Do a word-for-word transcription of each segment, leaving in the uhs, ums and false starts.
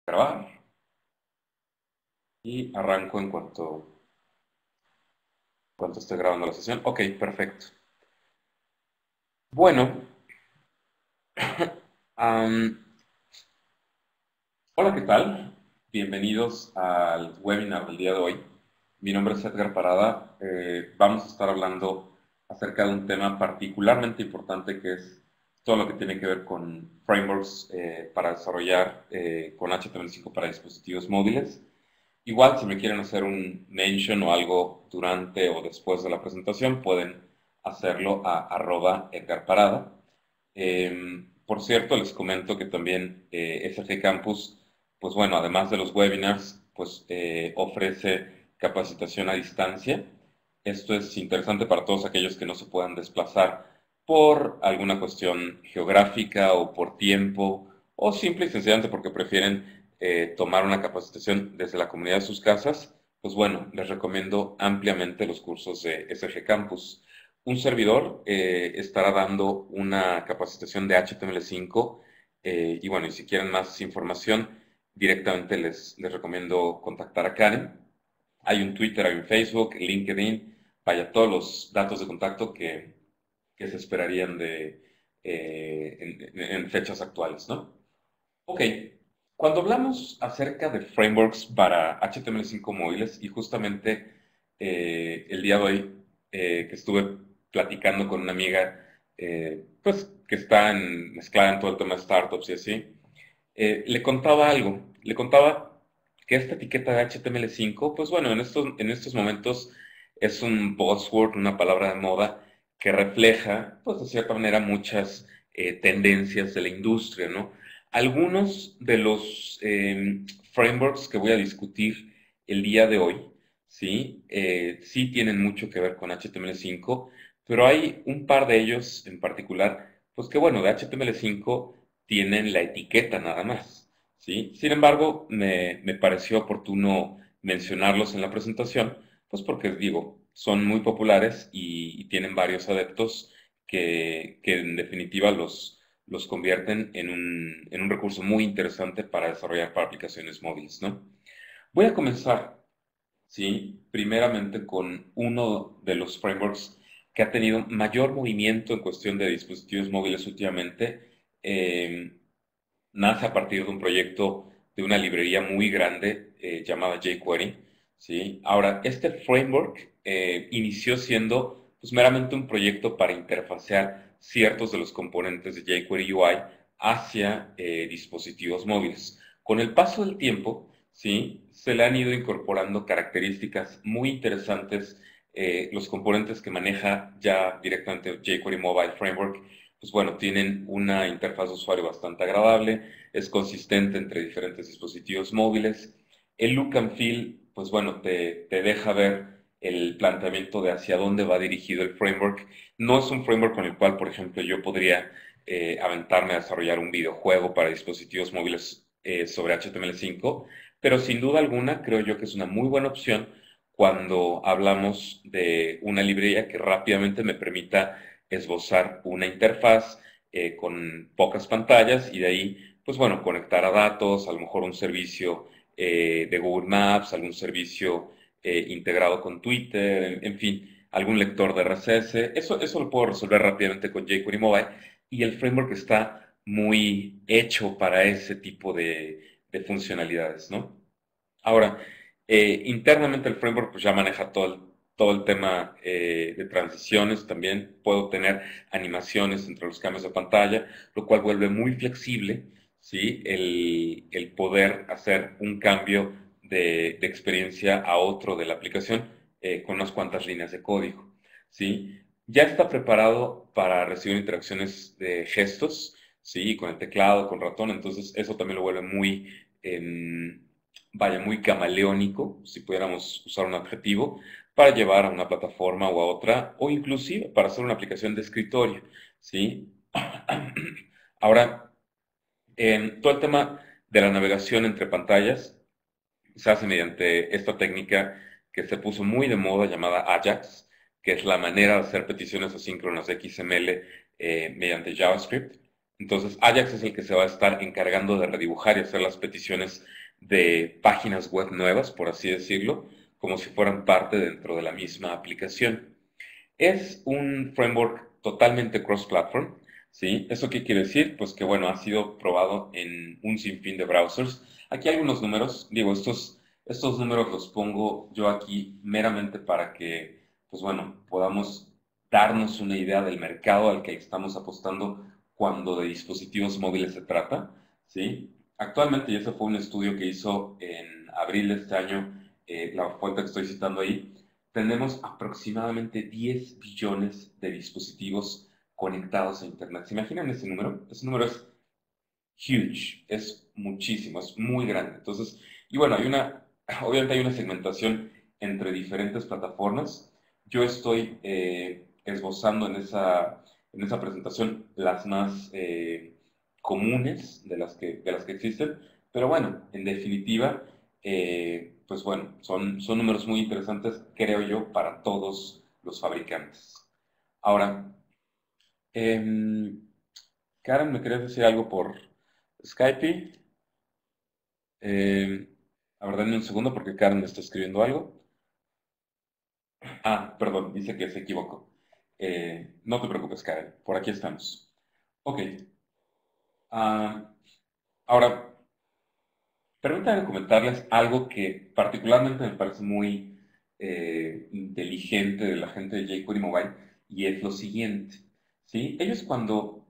Grabar y arranco en cuanto, cuanto esté grabando la sesión. Ok, perfecto. Bueno, am, hola, ¿qué tal? Bienvenidos al webinar del día de hoy. Mi nombre es Edgar Parada. Eh, vamos a estar hablando acerca de un tema particularmente importante que es todo lo que tiene que ver con frameworks eh, para desarrollar eh, con H T M L cinco para dispositivos móviles. Igual, si me quieren hacer un mention o algo durante o después de la presentación, pueden hacerlo a arroba Edgar Parada. Eh, por cierto, les comento que también eh, S G Campus, pues bueno, además de los webinars, pues eh, ofrece capacitación a distancia. Esto es interesante para todos aquellos que no se puedan desplazar por alguna cuestión geográfica o por tiempo, o simple y sencillamente porque prefieren eh, tomar una capacitación desde la comunidad de sus casas. Pues bueno, les recomiendo ampliamente los cursos de S G Campus. Un servidor eh, estará dando una capacitación de H T M L cinco eh, y bueno, y si quieren más información, directamente les, les recomiendo contactar a Karen. Hay un Twitter, hay un Facebook, LinkedIn, vaya, todos los datos de contacto que, que se esperarían de, eh, en, en fechas actuales, ¿no? Ok, cuando hablamos acerca de frameworks para H T M L cinco móviles y justamente eh, el día de hoy eh, que estuve platicando con una amiga eh, pues que está en- mezclada en todo el tema de startups y así, eh, le contaba algo, le contaba que esta etiqueta de H T M L cinco, pues bueno, en estos, en estos momentos es un buzzword, una palabra de moda que refleja, pues de cierta manera, muchas eh, tendencias de la industria, ¿no? Algunos de los eh, frameworks que voy a discutir el día de hoy, ¿sí? Eh, sí tienen mucho que ver con H T M L cinco, pero hay un par de ellos en particular, pues que bueno, de H T M L cinco tienen la etiqueta nada más, ¿sí? Sin embargo, me, me pareció oportuno mencionarlos en la presentación, pues porque digo, son muy populares y, y tienen varios adeptos que, que en definitiva los, los convierten en un, en un recurso muy interesante para desarrollar para aplicaciones móviles, ¿no? Voy a comenzar, ¿sí? Primeramente con uno de los frameworks que ha tenido mayor movimiento en cuestión de dispositivos móviles últimamente. Eh, nace a partir de un proyecto de una librería muy grande eh, llamada jQuery, ¿sí? Ahora, este framework eh, inició siendo pues, meramente un proyecto para interfacear ciertos de los componentes de jQuery U I hacia eh, dispositivos móviles. Con el paso del tiempo, ¿sí? Se le han ido incorporando características muy interesantes. Eh, los componentes que maneja ya directamente jQuery Mobile Framework pues bueno, tienen una interfaz de usuario bastante agradable, es consistente entre diferentes dispositivos móviles. El look and feel, pues bueno, te, te deja ver el planteamiento de hacia dónde va dirigido el framework. No es un framework con el cual, por ejemplo, yo podría eh, aventarme a desarrollar un videojuego para dispositivos móviles eh, sobre H T M L cinco, pero sin duda alguna creo yo que es una muy buena opción cuando hablamos de una librería que rápidamente me permita esbozar una interfaz eh, con pocas pantallas y de ahí, pues bueno, conectar a datos, a lo mejor un servicio eh, de Google Maps, algún servicio eh, integrado con Twitter, en, en, fin, algún lector de R S S. Eso, eso lo puedo resolver rápidamente con jQuery Mobile y el framework está muy hecho para ese tipo de, de funcionalidades, ¿no? Ahora, eh, internamente el framework pues ya maneja todo el, todo el tema eh, de transiciones, también puedo tener animaciones entre los cambios de pantalla, lo cual vuelve muy flexible, ¿sí? El, el poder hacer un cambio de, de experiencia a otro de la aplicación eh, con unas cuantas líneas de código, ¿sí? Ya está preparado para recibir interacciones de gestos, ¿sí? Con el teclado, con ratón, entonces eso también lo vuelve muy... em, vaya, muy camaleónico, si pudiéramos usar un adjetivo, para llevar a una plataforma o a otra, o inclusive para hacer una aplicación de escritorio, ¿sí? Ahora, en todo el tema de la navegación entre pantallas se hace mediante esta técnica que se puso muy de moda llamada Ajax, que es la manera de hacer peticiones asíncronas de X M L eh, mediante JavaScript. Entonces, Ajax es el que se va a estar encargando de redibujar y hacer las peticiones de páginas web nuevas, por así decirlo, como si fueran parte dentro de la misma aplicación. Es un framework totalmente cross-platform, ¿sí? ¿Eso qué quiere decir? Pues que, bueno, ha sido probado en un sinfín de browsers. Aquí hay unos números, digo, estos, estos números los pongo yo aquí meramente para que, pues bueno, podamos darnos una idea del mercado al que estamos apostando cuando de dispositivos móviles se trata, ¿sí? Actualmente, y ese fue un estudio que hizo en abril de este año, eh, la fuente que estoy citando ahí, tenemos aproximadamente diez billones de dispositivos conectados a Internet. ¿Se imaginan ese número? Ese número es huge, es muchísimo, es muy grande. Entonces, y bueno, hay una, obviamente hay una segmentación entre diferentes plataformas. Yo estoy eh, esbozando en esa, en esa presentación las más eh, comunes de las que, de las que existen, pero bueno, en definitiva, eh, pues bueno, son, son números muy interesantes, creo yo, para todos los fabricantes. Ahora, em, Karen, ¿me querías decir algo por Skype? Eh, a ver, dame un segundo porque Karen me está escribiendo algo. Ah, perdón, dice que se equivocó. Eh, no te preocupes, Karen, por aquí estamos. Ok. ah, ahora, permítanme comentarles algo que particularmente me parece muy eh, inteligente de la gente de jQuery Mobile y es lo siguiente. ¿Sí? Ellos cuando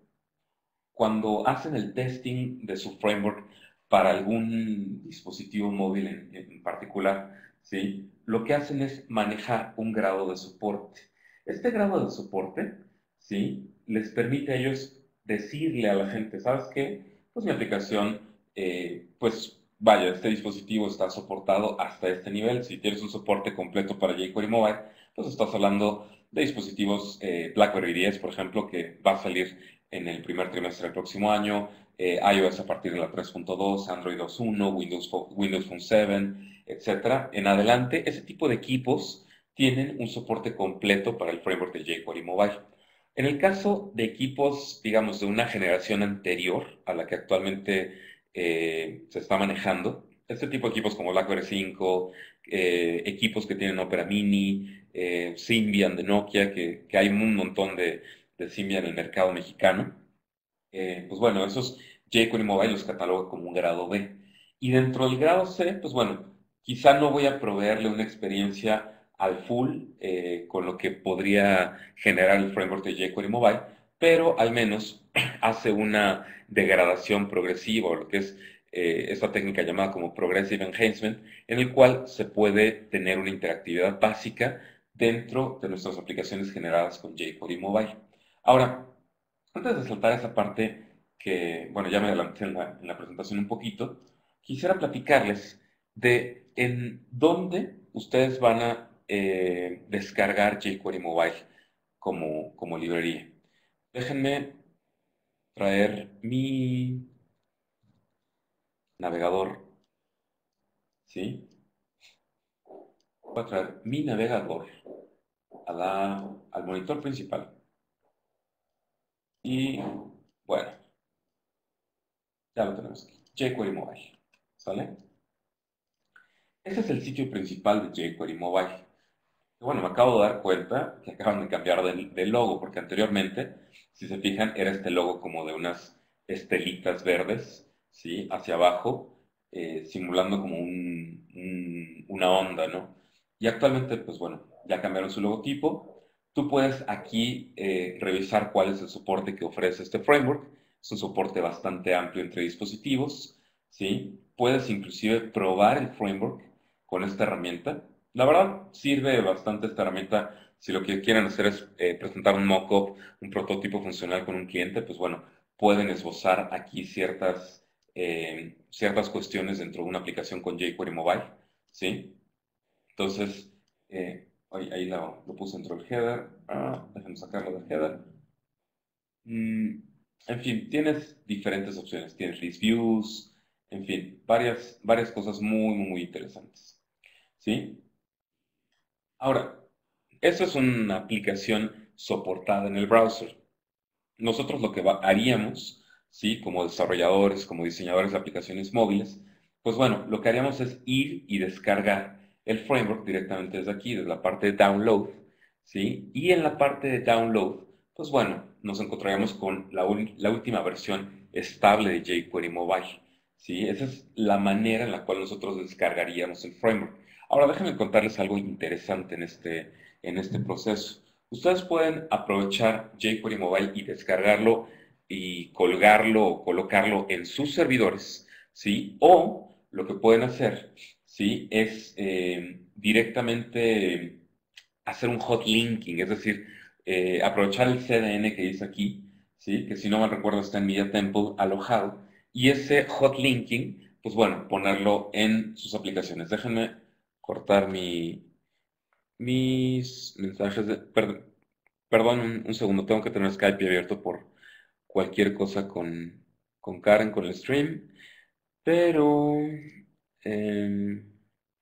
cuando hacen el testing de su framework para algún dispositivo móvil en, en particular, ¿sí? Lo que hacen es manejar un grado de soporte. Este grado de soporte, ¿sí? Les permite a ellos decirle a la gente, ¿sabes qué? Pues mi aplicación, eh, pues vaya, este dispositivo está soportado hasta este nivel. Si tienes un soporte completo para jQuery Mobile, pues estás hablando de dispositivos eh, BlackBerry diez, por ejemplo, que va a salir en el primer trimestre del próximo año, eh, iOS a partir de la tres punto dos, Android dos punto uno, Windows, Windows Phone siete, etcétera. En adelante, ese tipo de equipos tienen un soporte completo para el framework de jQuery Mobile. En el caso de equipos, digamos, de una generación anterior a la que actualmente eh, se está manejando, este tipo de equipos como BlackBerry cinco, eh, equipos que tienen Opera Mini, eh, Symbian de Nokia, que, que hay un montón de, de Symbian en el mercado mexicano, eh, pues bueno, esos jQuery Mobile los cataloga como un grado B. Y dentro del grado C, pues bueno, quizá no voy a proveerle una experiencia al full eh, con lo que podría generar el framework de jQuery Mobile, pero al menos hace una degradación progresiva, o lo que es eh, esta técnica llamada como Progressive Enhancement, en el cual se puede tener una interactividad básica dentro de nuestras aplicaciones generadas con jQuery Mobile. Ahora, antes de saltar esa parte que, bueno, ya me adelanté en la, en la presentación un poquito, quisiera platicarles de en dónde ustedes van a eh, descargar jQuery Mobile como, como librería. Déjenme traer mi navegador, ¿sí? Voy a traer mi navegador a la- al monitor principal. Y, bueno, ya lo tenemos aquí. jQuery Mobile, ¿sale? Ese es el sitio principal de jQuery Mobile. Bueno, me acabo de dar cuenta que acaban de cambiar de, de logo, porque anteriormente, si se fijan, era este logo como de unas estelitas verdes, ¿sí? Hacia abajo, eh, simulando como un- un- una onda, ¿no? Y actualmente, pues bueno, ya cambiaron su logotipo. Tú puedes aquí eh, revisar cuál es el soporte que ofrece este framework. Es un soporte bastante amplio entre dispositivos, ¿sí? Puedes inclusive probar el framework con esta herramienta. La verdad, sirve bastante esta herramienta si lo que quieren hacer es eh, presentar un mock-up, un prototipo funcional con un cliente, pues bueno, pueden esbozar aquí ciertas, eh, ciertas cuestiones dentro de una aplicación con jQuery Mobile, ¿sí? Entonces, eh, ahí, ahí lo, lo puse dentro del header. Ah, déjenme sacarlo del header. Mm, en fin, tienes diferentes opciones. Tienes list views, en fin, varias, varias cosas muy, muy, muy interesantes, ¿sí? Ahora, eso es una aplicación soportada en el browser. Nosotros lo que va- haríamos ¿sí? Como desarrolladores, como diseñadores de aplicaciones móviles, pues bueno, lo que haríamos es ir y descargar el framework directamente desde aquí, desde la parte de download, ¿sí? Y en la parte de download, pues bueno, nos encontraríamos con la, la última versión estable de jQuery Mobile, ¿sí? Esa es la manera en la cual nosotros descargaríamos el framework. Ahora déjenme contarles algo interesante en este, en este proceso. Ustedes pueden aprovechar jQuery Mobile y descargarlo y colgarlo o colocarlo en sus servidores, ¿sí? O lo que pueden hacer, ¿sí? Es eh, directamente hacer un hot linking, es decir, eh, aprovechar el C D N que dice aquí, ¿sí? Que si no mal recuerdo está en Media Temple alojado, y ese hot linking, pues bueno, ponerlo en sus aplicaciones. Déjenme cortar mi, mis mensajes de... per- perdón, un, un segundo, tengo que tener Skype abierto por cualquier cosa con, con Karen, con el stream, pero... em,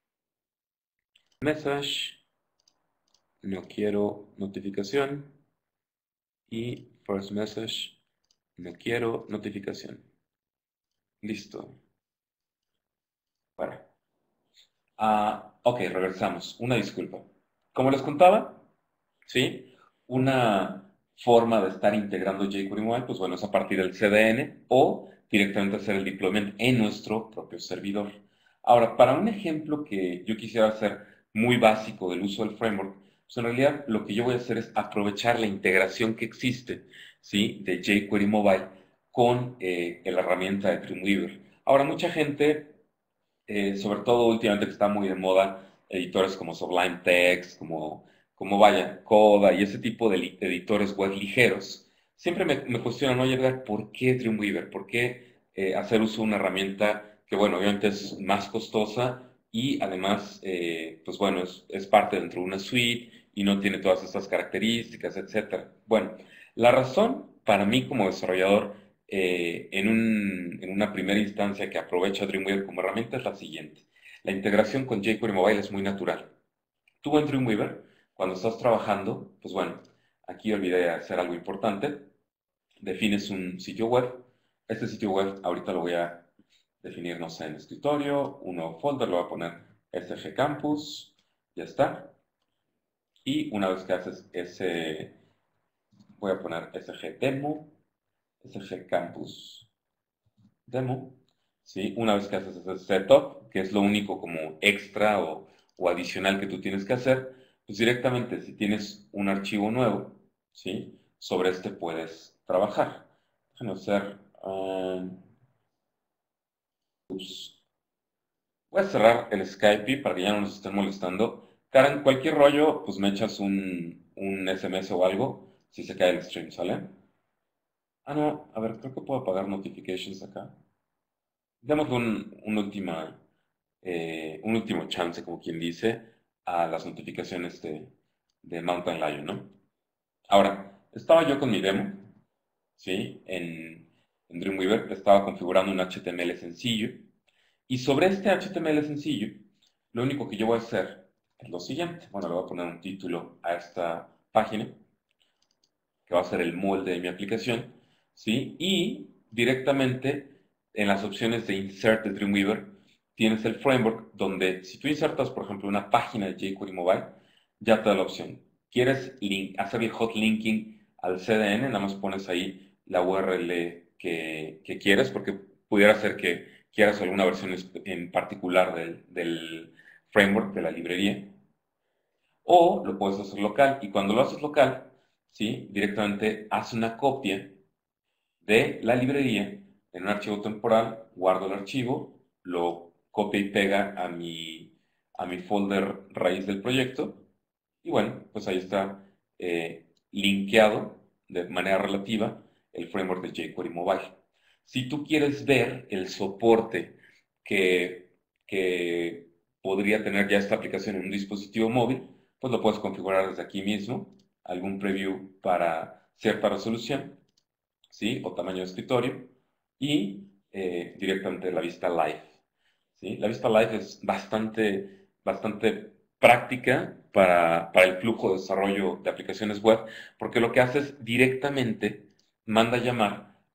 message, no quiero notificación, y first message, no quiero notificación. Listo. Bueno. Ah, ok, regresamos. Una disculpa. Como les contaba, ¿sí? Una forma de estar integrando jQuery Mobile, pues bueno, es a partir del C D N o directamente hacer el deployment en nuestro propio servidor. Ahora, para un ejemplo que yo quisiera hacer muy básico del uso del framework, pues en realidad lo que yo voy a hacer es aprovechar la integración que existe, ¿sí? De jQuery Mobile con eh, la herramienta de Dreamweaver. Ahora, mucha gente eh, sobre todo últimamente que está muy de moda, editores como Sublime Text, como, como vaya, Coda y ese tipo de li- editores web ligeros, siempre me, me cuestionan, oye, Edgar, ¿por qué Dreamweaver? ¿Por qué eh, hacer uso de una herramienta que, bueno, obviamente es más costosa y además, eh, pues bueno, es, es parte dentro de una suite y no tiene todas estas características, etcétera? Bueno, la razón para mí como desarrollador eh, en, un- en una primera instancia que aprovecha Dreamweaver como herramienta es la siguiente. La integración con jQuery Mobile es muy natural. Tú en Dreamweaver, cuando estás trabajando, pues bueno, aquí olvidé hacer algo importante. Defines un sitio web. Este sitio web ahorita lo voy a definir, no sé, en escritorio, un nuevo folder, lo voy a poner S G Campus, ya está. Y una vez que haces ese, voy a poner S G Demo, S G Campus Demo, ¿sí? Una vez que haces ese setup, que es lo único como extra o, o adicional que tú tienes que hacer, pues directamente si tienes un archivo nuevo, ¿sí? Sobre este puedes trabajar. Déjame hacer... ah, ups. Voy a cerrar el Skype para que ya no nos estén molestando. Karen, cualquier rollo, pues me echas un, un S M S o algo si se cae el stream, ¿sale? Ah, no, a ver, creo que puedo apagar notifications acá. Demos un, un última, eh, un último chance, como quien dice, a las notificaciones de, de Mountain Lion, ¿no? Ahora, estaba yo con mi demo, ¿sí? En, en Dreamweaver, estaba configurando un H T M L sencillo, y sobre este H T M L sencillo, lo único que yo voy a hacer es lo siguiente. Bueno, le voy a poner un título a esta página, que va a ser el molde de mi aplicación, ¿sí? Y directamente en las opciones de Insert de Dreamweaver tienes el framework donde si tú insertas, por ejemplo, una página de jQuery Mobile, ya te da la opción. ¿Quieres link, hacer el hot linking al C D N? Nada más pones ahí la U R L que, que quieres, porque pudiera ser que quieras alguna versión en particular del, del framework, de la librería. O lo puedes hacer local. Y cuando lo haces local, ¿sí? Directamente haz una copia de la librería en un archivo temporal, guardo el archivo, lo copia y pega a mi, a mi folder raíz del proyecto. Y bueno, pues ahí está eh, linkeado de manera relativa el framework de jQuery Mobile. Si tú quieres ver el soporte que, que podría tener ya esta aplicación en un dispositivo móvil, pues lo puedes configurar desde aquí mismo, algún preview para cierta resolución, ¿sí? O tamaño de escritorio, y eh, directamente la vista live, ¿sí? La vista live es bastante, bastante práctica para, para el flujo de desarrollo de aplicaciones web, porque lo que hace es directamente manda llamar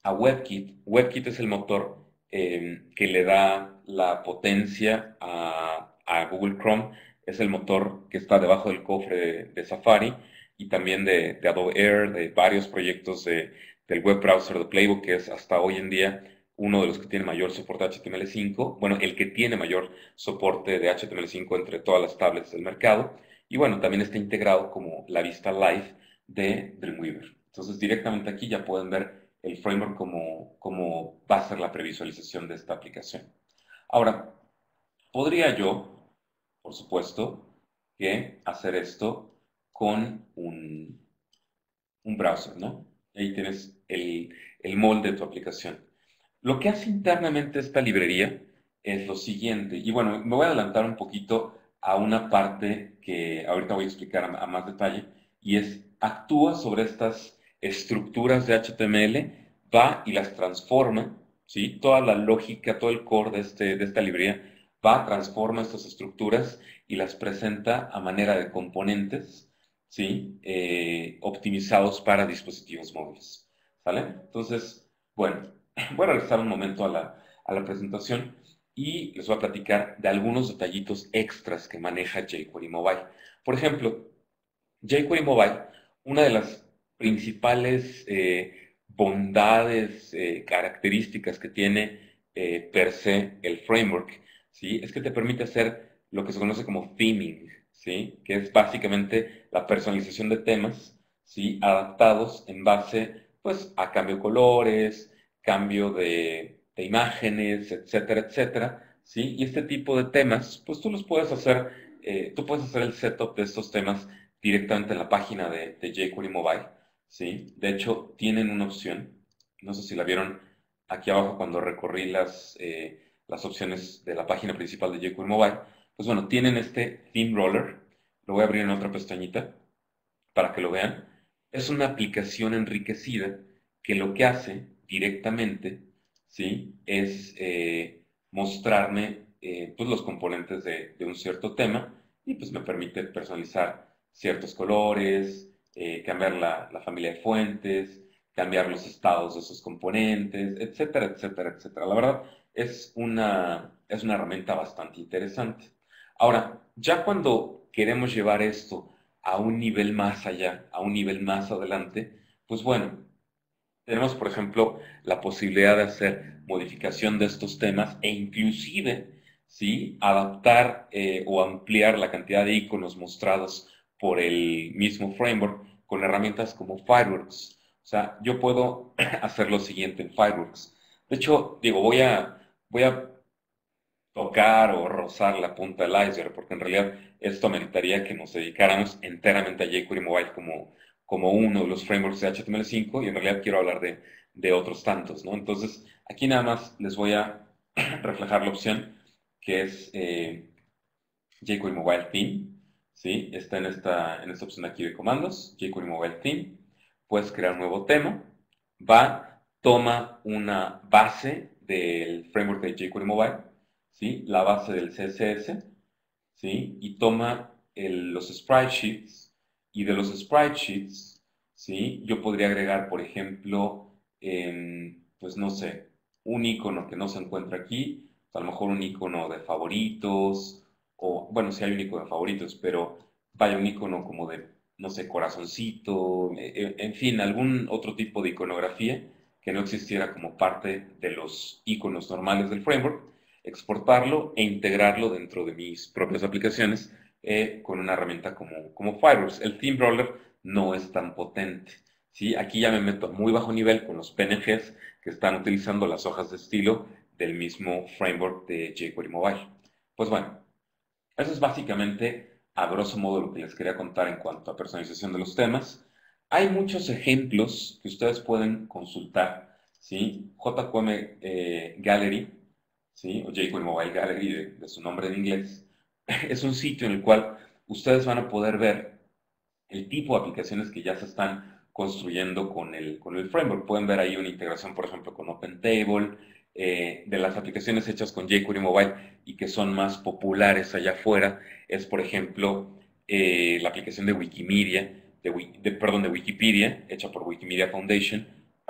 a WebKit. WebKit es el motor eh, que le da la potencia a, a Google Chrome. Es el motor que está debajo del cofre de, de Safari y también de, de Adobe Air, de varios proyectos de, del web browser de Playbook, que es hasta hoy en día uno de los que tiene mayor soporte de H T M L cinco. Bueno, el que tiene mayor soporte de H T M L cinco entre todas las tablets del mercado. Y bueno, también está integrado como la vista live de Dreamweaver. Entonces, directamente aquí ya pueden ver el framework como, como va a ser la previsualización de esta aplicación. Ahora, podría yo, por supuesto, que hacer esto con un, un browser, ¿no? Ahí tienes el, el molde de tu aplicación. Lo que hace internamente esta librería es lo siguiente, y bueno, me voy a adelantar un poquito a una parte que ahorita voy a explicar a, a más detalle, y es, actúa sobre estas estructuras de H T M L, va y las transforma, ¿sí? Toda la lógica, todo el core de, este, de esta librería va, transforma estas estructuras y las presenta a manera de componentes, ¿sí? Eh, optimizados para dispositivos móviles, ¿sale? Entonces, bueno, voy a regresar un momento a la, a la presentación y les voy a platicar de algunos detallitos extras que maneja jQuery Mobile. Por ejemplo, jQuery Mobile, una de las principales eh, bondades, eh, características que tiene eh, per se el framework, ¿sí? Es que te permite hacer lo que se conoce como theming, ¿sí? Que es básicamente la personalización de temas, ¿sí? Adaptados en base, pues, a cambio de colores, cambio de, de imágenes, etcétera, etcétera, ¿sí? Y este tipo de temas, pues tú los puedes hacer, eh, tú puedes hacer el setup de estos temas directamente en la página de, de jQuery Mobile, ¿sí? De hecho, tienen una opción, no sé si la vieron aquí abajo cuando recorrí las, eh, las opciones de la página principal de jQuery Mobile, pues bueno, tienen este Theme Roller, lo voy a abrir en otra pestañita para que lo vean. Es una aplicación enriquecida que lo que hace directamente, ¿sí? Es eh, mostrarme eh, pues los componentes de, de un cierto tema y pues me permite personalizar ciertos colores, eh, cambiar la, la familia de fuentes, cambiar los estados de esos componentes, etcétera, etcétera, etcétera. La verdad es una, es una herramienta bastante interesante. Ahora, ya cuando queremos llevar esto a un nivel más allá, a un nivel más adelante, pues bueno, tenemos, por ejemplo, la posibilidad de hacer modificación de estos temas e inclusive, ¿sí? Adaptar eh, o ampliar la cantidad de iconos mostrados por el mismo framework con herramientas como Fireworks. O sea, yo puedo hacer lo siguiente en Fireworks. De hecho, digo, voy a, voy a tocar o rozar la punta del iceberg, porque en realidad esto ameritaría que nos dedicáramos enteramente a jQuery Mobile como, como uno de los frameworks de H T M L cinco, y en realidad quiero hablar de, de otros tantos, ¿no? Entonces, aquí nada más les voy a reflejar la opción que es eh, jQuery Mobile Theme, ¿sí? Está en esta, en esta opción aquí de comandos, jQuery Mobile Theme. Puedes crear un nuevo tema, va, toma una base del framework de jQuery Mobile, ¿sí? La base del C S S, ¿sí? Y toma el- los sprite sheets, y de los sprite sheets, ¿sí? Yo podría agregar, por ejemplo, em, pues no sé, un icono que no se encuentra aquí, a lo mejor un icono de favoritos, o bueno, sí hay un icono de favoritos, pero vaya un icono como de, no sé, corazoncito, e- e- en fin, algún otro tipo de iconografía que no existiera como parte de los iconos normales del framework, exportarlo e integrarlo dentro de mis propias aplicaciones eh, con una herramienta como, como Fireworks. El Theme Roller no es tan potente, ¿sí? Aquí ya me meto a muy bajo nivel con los P N Gs que están utilizando las hojas de estilo del mismo framework de jQuery Mobile. Pues bueno, eso es básicamente a grosso modo lo que les quería contar en cuanto a personalización de los temas. Hay muchos ejemplos que ustedes pueden consultar, ¿sí? J Q M eh, Gallery, ¿sí? O jQuery Mobile Gallery de, de su nombre en inglés, es un sitio en el cual ustedes van a poder ver el tipo de aplicaciones que ya se están construyendo con el, con el framework. Pueden ver ahí una integración, por ejemplo, con OpenTable, eh, de las aplicaciones hechas con jQuery Mobile y que son más populares allá afuera, es, por ejemplo, eh, la aplicación de Wikimedia, de, de, perdón, de Wikipedia, hecha por Wikimedia Foundation,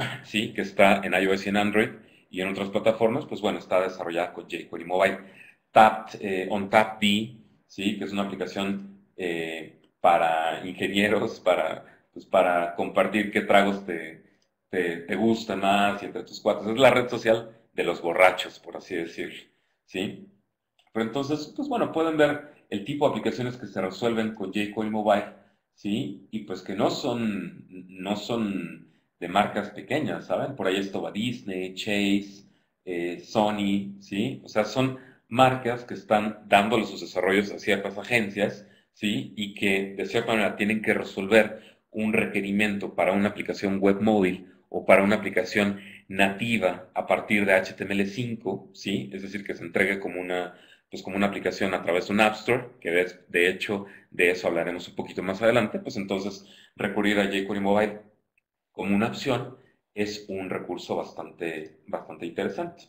¿sí? Que está en iOS y en Android y en otras plataformas, pues bueno, está desarrollada con jQuery Mobile. Tap, eh, OnTapD, ¿sí? Que es una aplicación eh, para ingenieros, para, pues, para compartir qué tragos te, te, te gustan más y entre tus cuates. Es la red social de los borrachos, por así decirlo, ¿sí? Pero entonces, pues bueno, pueden ver el tipo de aplicaciones que se resuelven con jQuery Mobile, ¿sí? Y pues que no son, no son de marcas pequeñas, ¿saben? Por ahí estaba Disney, Chase, eh, Sony, ¿sí? O sea, son marcas que están dándole sus desarrollos a ciertas agencias, ¿sí? Y que de cierta manera tienen que resolver un requerimiento para una aplicación web móvil o para una aplicación nativa a partir de H T M L cinco, ¿sí? Es decir, que se entregue como una, pues como una aplicación a través de un App Store, que de, de hecho de eso hablaremos un poquito más adelante, pues entonces recurrir a jQuery Mobile como una opción es un recurso bastante, bastante interesante.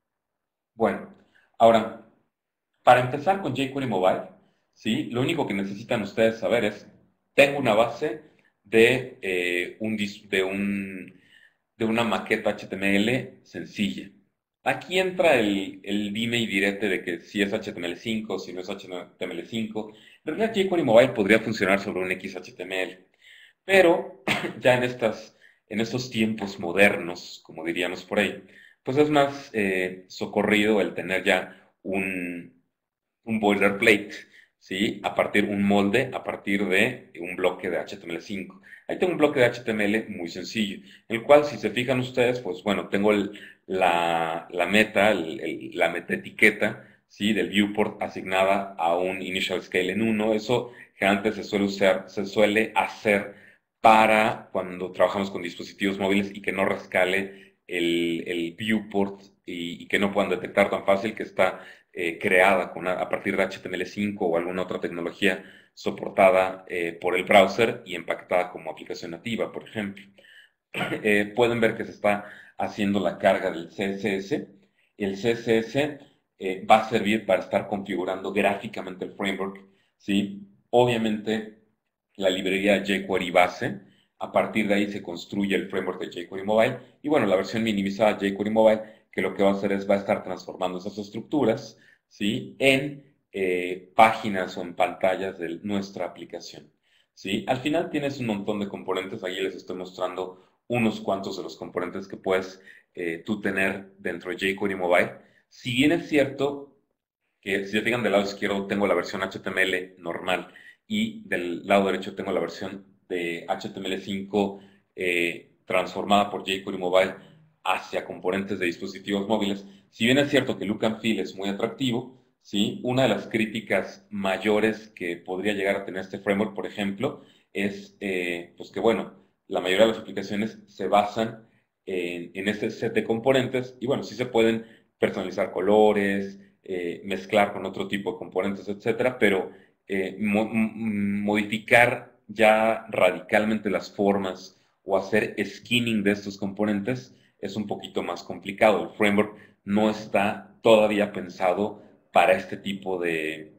Bueno, ahora, para empezar con jQuery Mobile, ¿sí? Lo único que necesitan ustedes saber es, tengo una base de, eh, un, de, un, de una maqueta H T M L sencilla. Aquí entra el, el dime y direte de que si es H T M L cinco, si no es H T M L cinco. En realidad jQuery Mobile podría funcionar sobre un X H T M L. Pero ya en, estas, en estos tiempos modernos, como diríamos por ahí, pues es más eh, socorrido el tener ya un, un boilerplate, ¿sí? A partir un molde, a partir de un bloque de H T M L cinco. Ahí tengo un bloque de H T M L muy sencillo, el cual, si se fijan ustedes, pues bueno, tengo el, la, la meta, el, el, la meta etiqueta, ¿sí? Del viewport asignada a un initial scale en uno. Eso generalmente se suele usar, se suele hacer para cuando trabajamos con dispositivos móviles y que no rescale el, el viewport y, y que no puedan detectar tan fácil que está eh, creada con, a partir de H T M L cinco o alguna otra tecnología soportada eh, por el browser y empaquetada como aplicación nativa, por ejemplo. Eh, pueden ver que se está haciendo la carga del C S S. El C S S eh, va a servir para estar configurando gráficamente el framework, ¿sí? Obviamente, la librería jQuery base, a partir de ahí se construye el framework de jQuery Mobile, y bueno, la versión minimizada de jQuery Mobile, que lo que va a hacer es, va a estar transformando esas estructuras, ¿sí? En eh, páginas o en pantallas de nuestra aplicación, ¿sí? Al final tienes un montón de componentes, ahí les estoy mostrando unos cuantos de los componentes que puedes eh, tú tener dentro de jQuery Mobile. Si bien es cierto que, si se fijan, del lado izquierdo tengo la versión H T M L normal y del lado derecho tengo la versión de H T M L cinco eh, transformada por jQuery Mobile hacia componentes de dispositivos móviles. Si bien es cierto que look and feel es muy atractivo, ¿sí? Una de las críticas mayores que podría llegar a tener este framework, por ejemplo, es eh, pues que, bueno, la mayoría de las aplicaciones se basan en, en este set de componentes y, bueno, sí se pueden personalizar colores, eh, mezclar con otro tipo de componentes, etcétera, pero eh, mo modificar ya radicalmente las formas o hacer skinning de estos componentes es un poquito más complicado. El framework no está todavía pensado para este tipo de,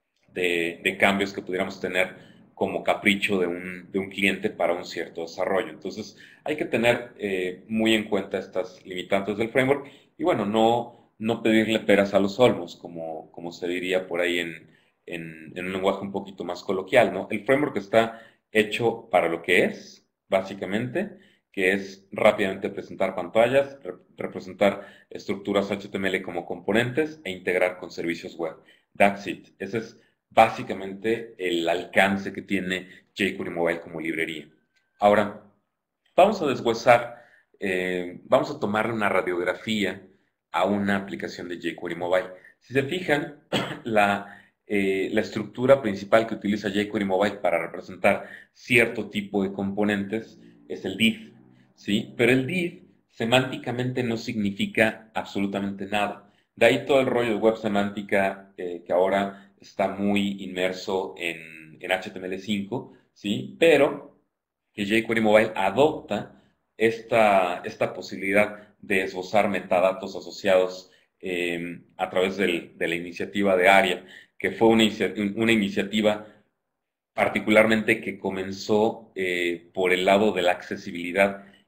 de, de cambios que pudiéramos tener como capricho de un, de un, cliente para un cierto desarrollo. Entonces, hay que tener eh, muy en cuenta estas limitantes del framework y, bueno, no, no pedirle peras a los olmos, como, como se diría por ahí en, en, en un lenguaje un poquito más coloquial, ¿no? El framework está hecho para lo que es, básicamente, que es rápidamente presentar pantallas, re representar estructuras H T M L como componentes e integrar con servicios web. That's it. Ese es básicamente el alcance que tiene jQuery Mobile como librería. Ahora, vamos a deshuesar, eh, vamos a tomarle una radiografía a una aplicación de jQuery Mobile. Si se fijan, la, eh, la estructura principal que utiliza jQuery Mobile para representar cierto tipo de componentes es el div, ¿sí? Pero el div semánticamente no significa absolutamente nada. De ahí todo el rollo de web semántica eh, que ahora está muy inmerso en, en H T M L cinco, ¿sí? Pero que jQuery Mobile adopta esta, esta posibilidad de esbozar metadatos asociados eh, a través del, de la iniciativa de ARIA, que fue una, una iniciativa particularmente que comenzó eh, por el lado de la accesibilidad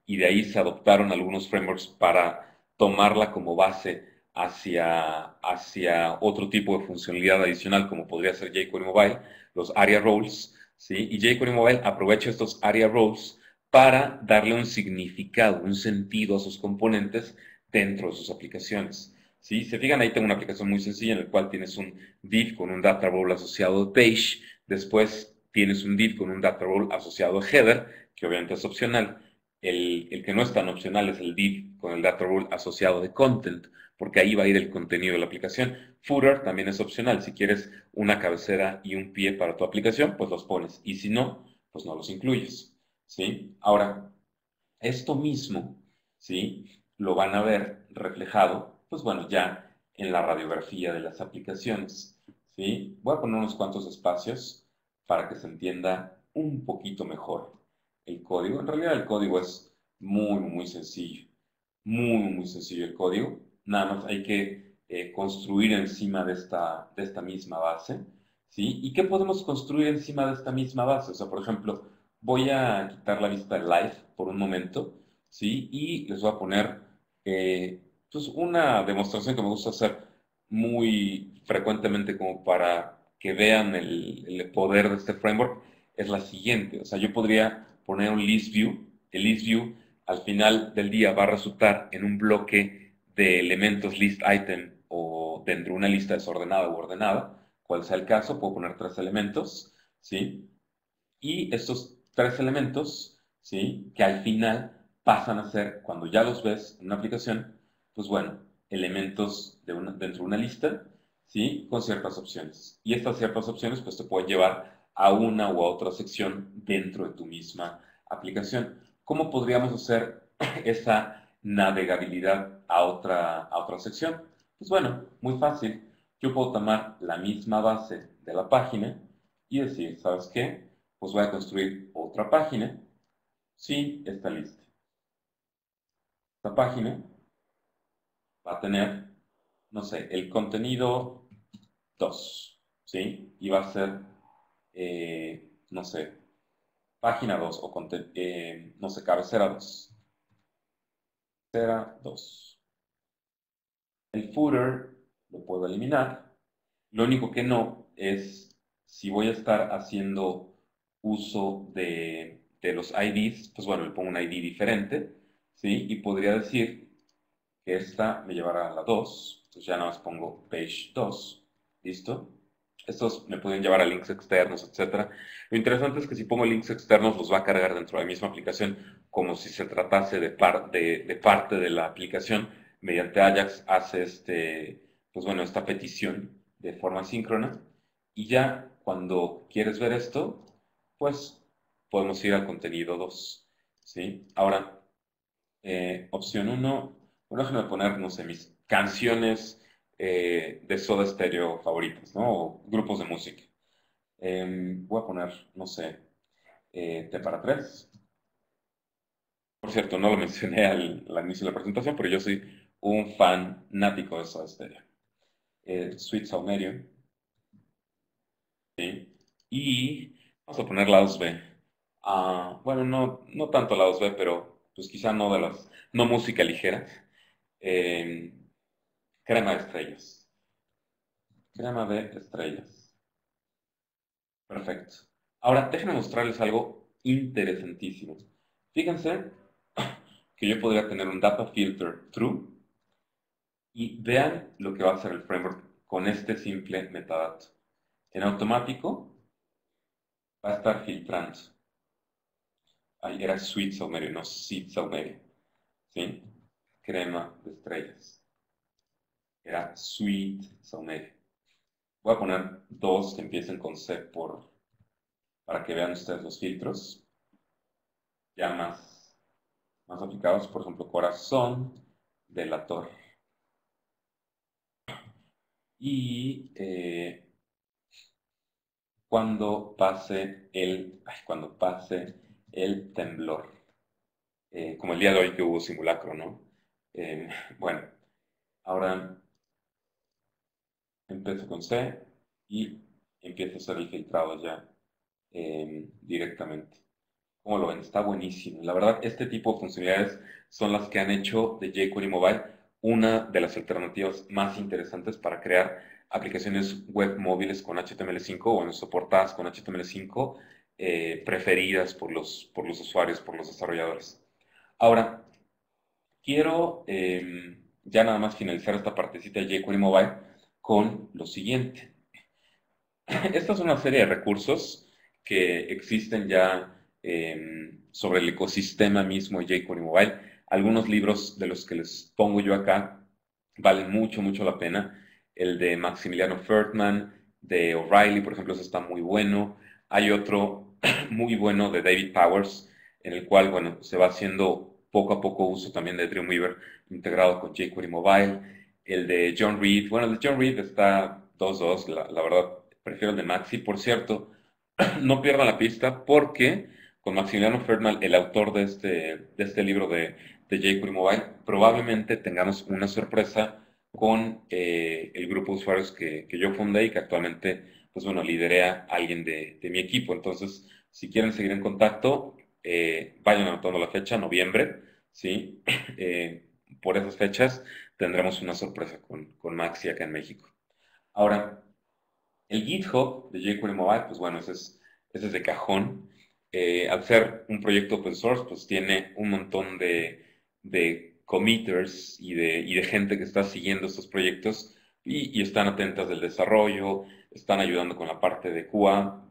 y de ahí se adoptaron algunos frameworks para tomarla como base hacia, hacia otro tipo de funcionalidad adicional, como podría ser jQuery Mobile, los ARIA Roles, ¿sí? Y jQuery Mobile aprovecha estos ARIA Roles para darle un significado, un sentido a sus componentes dentro de sus aplicaciones. ¿Sí? Se fijan, ahí tengo una aplicación muy sencilla en la cual tienes un div con un data role asociado a page, después tienes un div con un data role asociado a header, que obviamente es opcional. El, el que no es tan opcional es el div con el data role asociado de content, porque ahí va a ir el contenido de la aplicación. Footer también es opcional. Si quieres una cabecera y un pie para tu aplicación, pues los pones. Y si no, pues no los incluyes. ¿Sí? Ahora, esto mismo, ¿sí? Lo van a ver reflejado, pues bueno, ya en la radiografía de las aplicaciones, ¿sí? Voy a poner unos cuantos espacios para que se entienda un poquito mejor el código. En realidad el código es muy, muy sencillo, muy, muy sencillo el código. Nada más hay que eh, construir encima de esta, de esta misma base, ¿sí? ¿Y qué podemos construir encima de esta misma base? O sea, por ejemplo, voy a quitar la vista de live por un momento, ¿sí? Y les voy a poner eh, pues una demostración que me gusta hacer muy frecuentemente como para que vean el, el poder de este framework, es la siguiente. O sea, yo podría poner un list view. El list view al final del día va a resultar en un bloque de elementos list item o dentro de una lista desordenada o ordenada, cual sea el caso, puedo poner tres elementos, ¿sí? Y estos tres elementos, ¿sí? Que al final pasan a ser, cuando ya los ves en una aplicación, pues bueno, elementos de una, dentro de una lista, ¿sí? Con ciertas opciones. Y estas ciertas opciones pues te pueden llevar a una u a otra sección dentro de tu misma aplicación. ¿Cómo podríamos hacer esa navegabilidad a otra, a otra sección? Pues bueno, muy fácil. Yo puedo tomar la misma base de la página y decir, ¿sabes qué? Pues voy a construir otra página sin esta lista. Esta página va a tener, no sé, el contenido dos, ¿sí? Y va a ser, eh, no sé, página dos o, eh, no sé, cabecera dos. Cabecera dos. El footer lo puedo eliminar. Lo único que no es si voy a estar haciendo uso de, de los I Ds, pues bueno, le pongo un I D diferente, ¿sí? Y podría decir que esta me llevará a la dos, entonces ya nada más pongo page dos, ¿listo? Estos me pueden llevar a links externos, etcétera. Lo interesante es que si pongo links externos los va a cargar dentro de la misma aplicación como si se tratase de, par de, de parte de la aplicación. Mediante Ajax hace este, pues bueno, esta petición de forma síncrona y ya cuando quieres ver esto, pues podemos ir al contenido dos, ¿sí? Ahora, eh, opción uno, bueno, déjame poner, no sé, mis canciones eh, de Soda Stereo favoritas, ¿no? O grupos de música. Em, voy a poner, no sé, eh, T para tres. Por cierto, no lo mencioné al, al inicio de la presentación, pero yo soy un fan nático de Soda Stereo. Eh, Sweet Saumerio, ¿sí? Y vamos a poner lados B. Ah, bueno, no, no tanto lados B, pero pues quizá no de las, no música ligera. Em, Crema de estrellas. Crema de estrellas. Perfecto. Ahora, déjenme mostrarles algo interesantísimo. Fíjense que yo podría tener un data filter true y vean lo que va a hacer el framework con este simple metadato. En automático va a estar filtrando. Ahí era sweet saumerio, no seed saumerio. ¿Sí? Crema de estrellas. Era sweet saumerio. Voy a poner dos que empiecen con C por, para que vean ustedes los filtros ya más, más aplicados, por ejemplo, corazón, delator. Y eh, cuando pase el, ay, cuando pase el temblor, eh, como el día de hoy que hubo simulacro, ¿no? Eh, bueno, ahora empiezo con C y empiezo a hacer el filtrado ya eh, directamente. ¿Cómo lo ven? Está buenísimo. La verdad, este tipo de funcionalidades son las que han hecho de jQuery Mobile una de las alternativas más interesantes para crear aplicaciones web móviles con H T M L cinco o bueno, soportadas con H T M L cinco eh, preferidas por los, por los usuarios, por los desarrolladores. Ahora, quiero eh, ya nada más finalizar esta partecita de jQuery Mobile con lo siguiente. Esta es una serie de recursos que existen ya eh, sobre el ecosistema mismo de jQuery Mobile. Algunos libros de los que les pongo yo acá valen mucho, mucho la pena. El de Maximiliano Fertman, de O'Reilly, por ejemplo, ese está muy bueno. Hay otro muy bueno de David Powers, en el cual, bueno, se va haciendo poco a poco uso también de Dreamweaver integrado con jQuery Mobile. El de John Reed, bueno, el de John Reed está dos dos, la, la verdad, prefiero el de Maxi. Por cierto, no pierdan la pista porque con Maximiliano Fertman, el autor de este, de este libro de, de jQuery Mobile, probablemente tengamos una sorpresa con eh, el grupo de usuarios que, que yo fundé y que actualmente, pues bueno, lideré a alguien de, de mi equipo. Entonces, si quieren seguir en contacto, eh, vayan anotando la fecha, noviembre, ¿sí? Eh, por esas fechas tendremos una sorpresa con, con Maxi acá en México. Ahora, el GitHub de jQuery Mobile, pues bueno, ese es, ese es de cajón. Eh, al ser un proyecto open source, pues tiene un montón de, de committers y de, y de gente que está siguiendo estos proyectos y, y están atentas del desarrollo, están ayudando con la parte de Q A,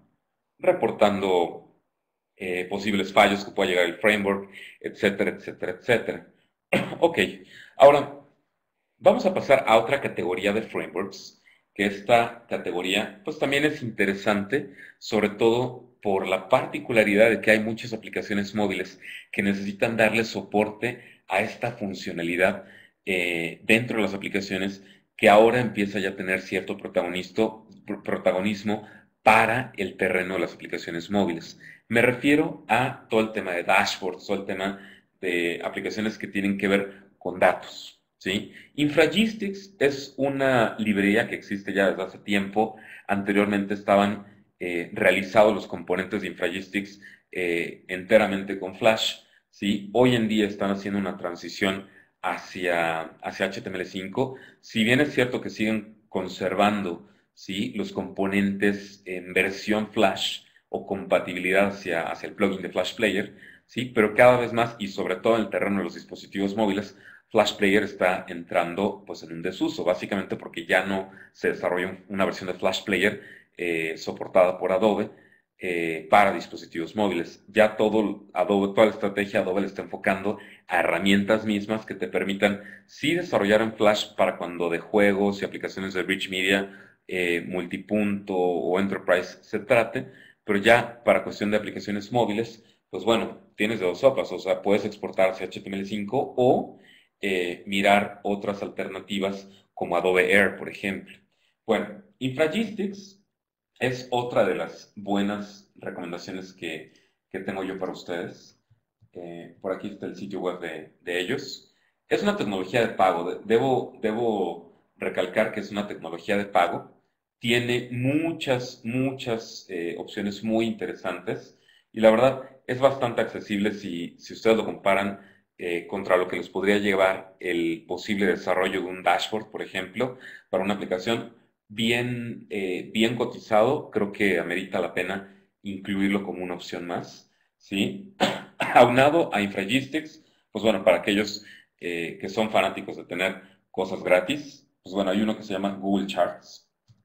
reportando eh, posibles fallos que pueda llegar el framework, etcétera, etcétera, etcétera. Ok, ahora vamos a pasar a otra categoría de frameworks, que esta categoría pues también es interesante, sobre todo por la particularidad de que hay muchas aplicaciones móviles que necesitan darle soporte a esta funcionalidad eh, dentro de las aplicaciones que ahora empieza ya a tener cierto protagonismo, protagonismo para el terreno de las aplicaciones móviles. Me refiero a todo el tema de dashboards, todo el tema de aplicaciones que tienen que ver con datos, ¿sí? Infragistics es una librería que existe ya desde hace tiempo. Anteriormente estaban eh, realizados los componentes de Infragistics eh, enteramente con Flash, ¿sí? Hoy en día están haciendo una transición hacia, hacia H T M L cinco. Si bien es cierto que siguen conservando, ¿sí?, los componentes en versión Flash o compatibilidad hacia, hacia el plugin de Flash Player, ¿sí? Pero cada vez más, y sobre todo en el terreno de los dispositivos móviles, Flash Player está entrando pues en un desuso, básicamente porque ya no se desarrolla una versión de Flash Player eh, soportada por Adobe eh, para dispositivos móviles. Ya todo Adobe, toda la estrategia Adobe le está enfocando a herramientas mismas que te permitan sí desarrollar en Flash para cuando de juegos y aplicaciones de Rich Media, eh, multipunto o Enterprise se trate, pero ya para cuestión de aplicaciones móviles, pues bueno, tienes de dos sopas, o sea, puedes exportar hacia H T M L cinco o eh, mirar otras alternativas como Adobe Air, por ejemplo. Bueno, Infragistics es otra de las buenas recomendaciones que, que tengo yo para ustedes. Eh, por aquí está el sitio web de, de ellos. Es una tecnología de pago. Debo, debo recalcar que es una tecnología de pago. Tiene muchas, muchas eh, opciones muy interesantes y la verdad es bastante accesible si, si ustedes lo comparan eh, contra lo que les podría llevar el posible desarrollo de un dashboard, por ejemplo, para una aplicación bien, eh, bien cotizado. Creo que amerita la pena incluirlo como una opción más, ¿sí? Aunado a Infragistics, pues bueno, para aquellos eh, que son fanáticos de tener cosas gratis, pues bueno, hay uno que se llama Google Charts.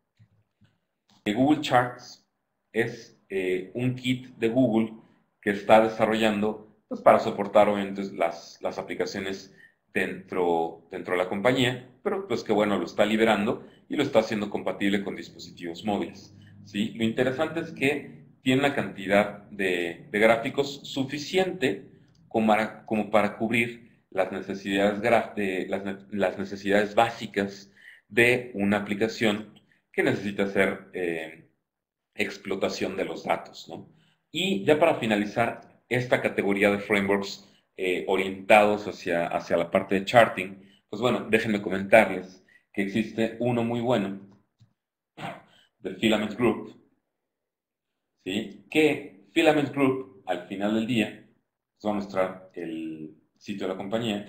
Que Google Charts es eh, un kit de Google que está desarrollando pues, para soportar obviamente las, las aplicaciones dentro, dentro de la compañía, pero pues que bueno, lo está liberando y lo está haciendo compatible con dispositivos móviles, ¿sí? Lo interesante es que tiene una cantidad de, de gráficos suficiente como para, como para cubrir las necesidades, de, las, las necesidades básicas de una aplicación que necesita hacer eh, explotación de los datos, ¿no? Y ya para finalizar esta categoría de frameworks eh, orientados hacia, hacia la parte de charting, pues bueno, déjenme comentarles que existe uno muy bueno de Filament Group, ¿sí? Que Filament Group al final del día, les voy a mostrar el sitio de la compañía,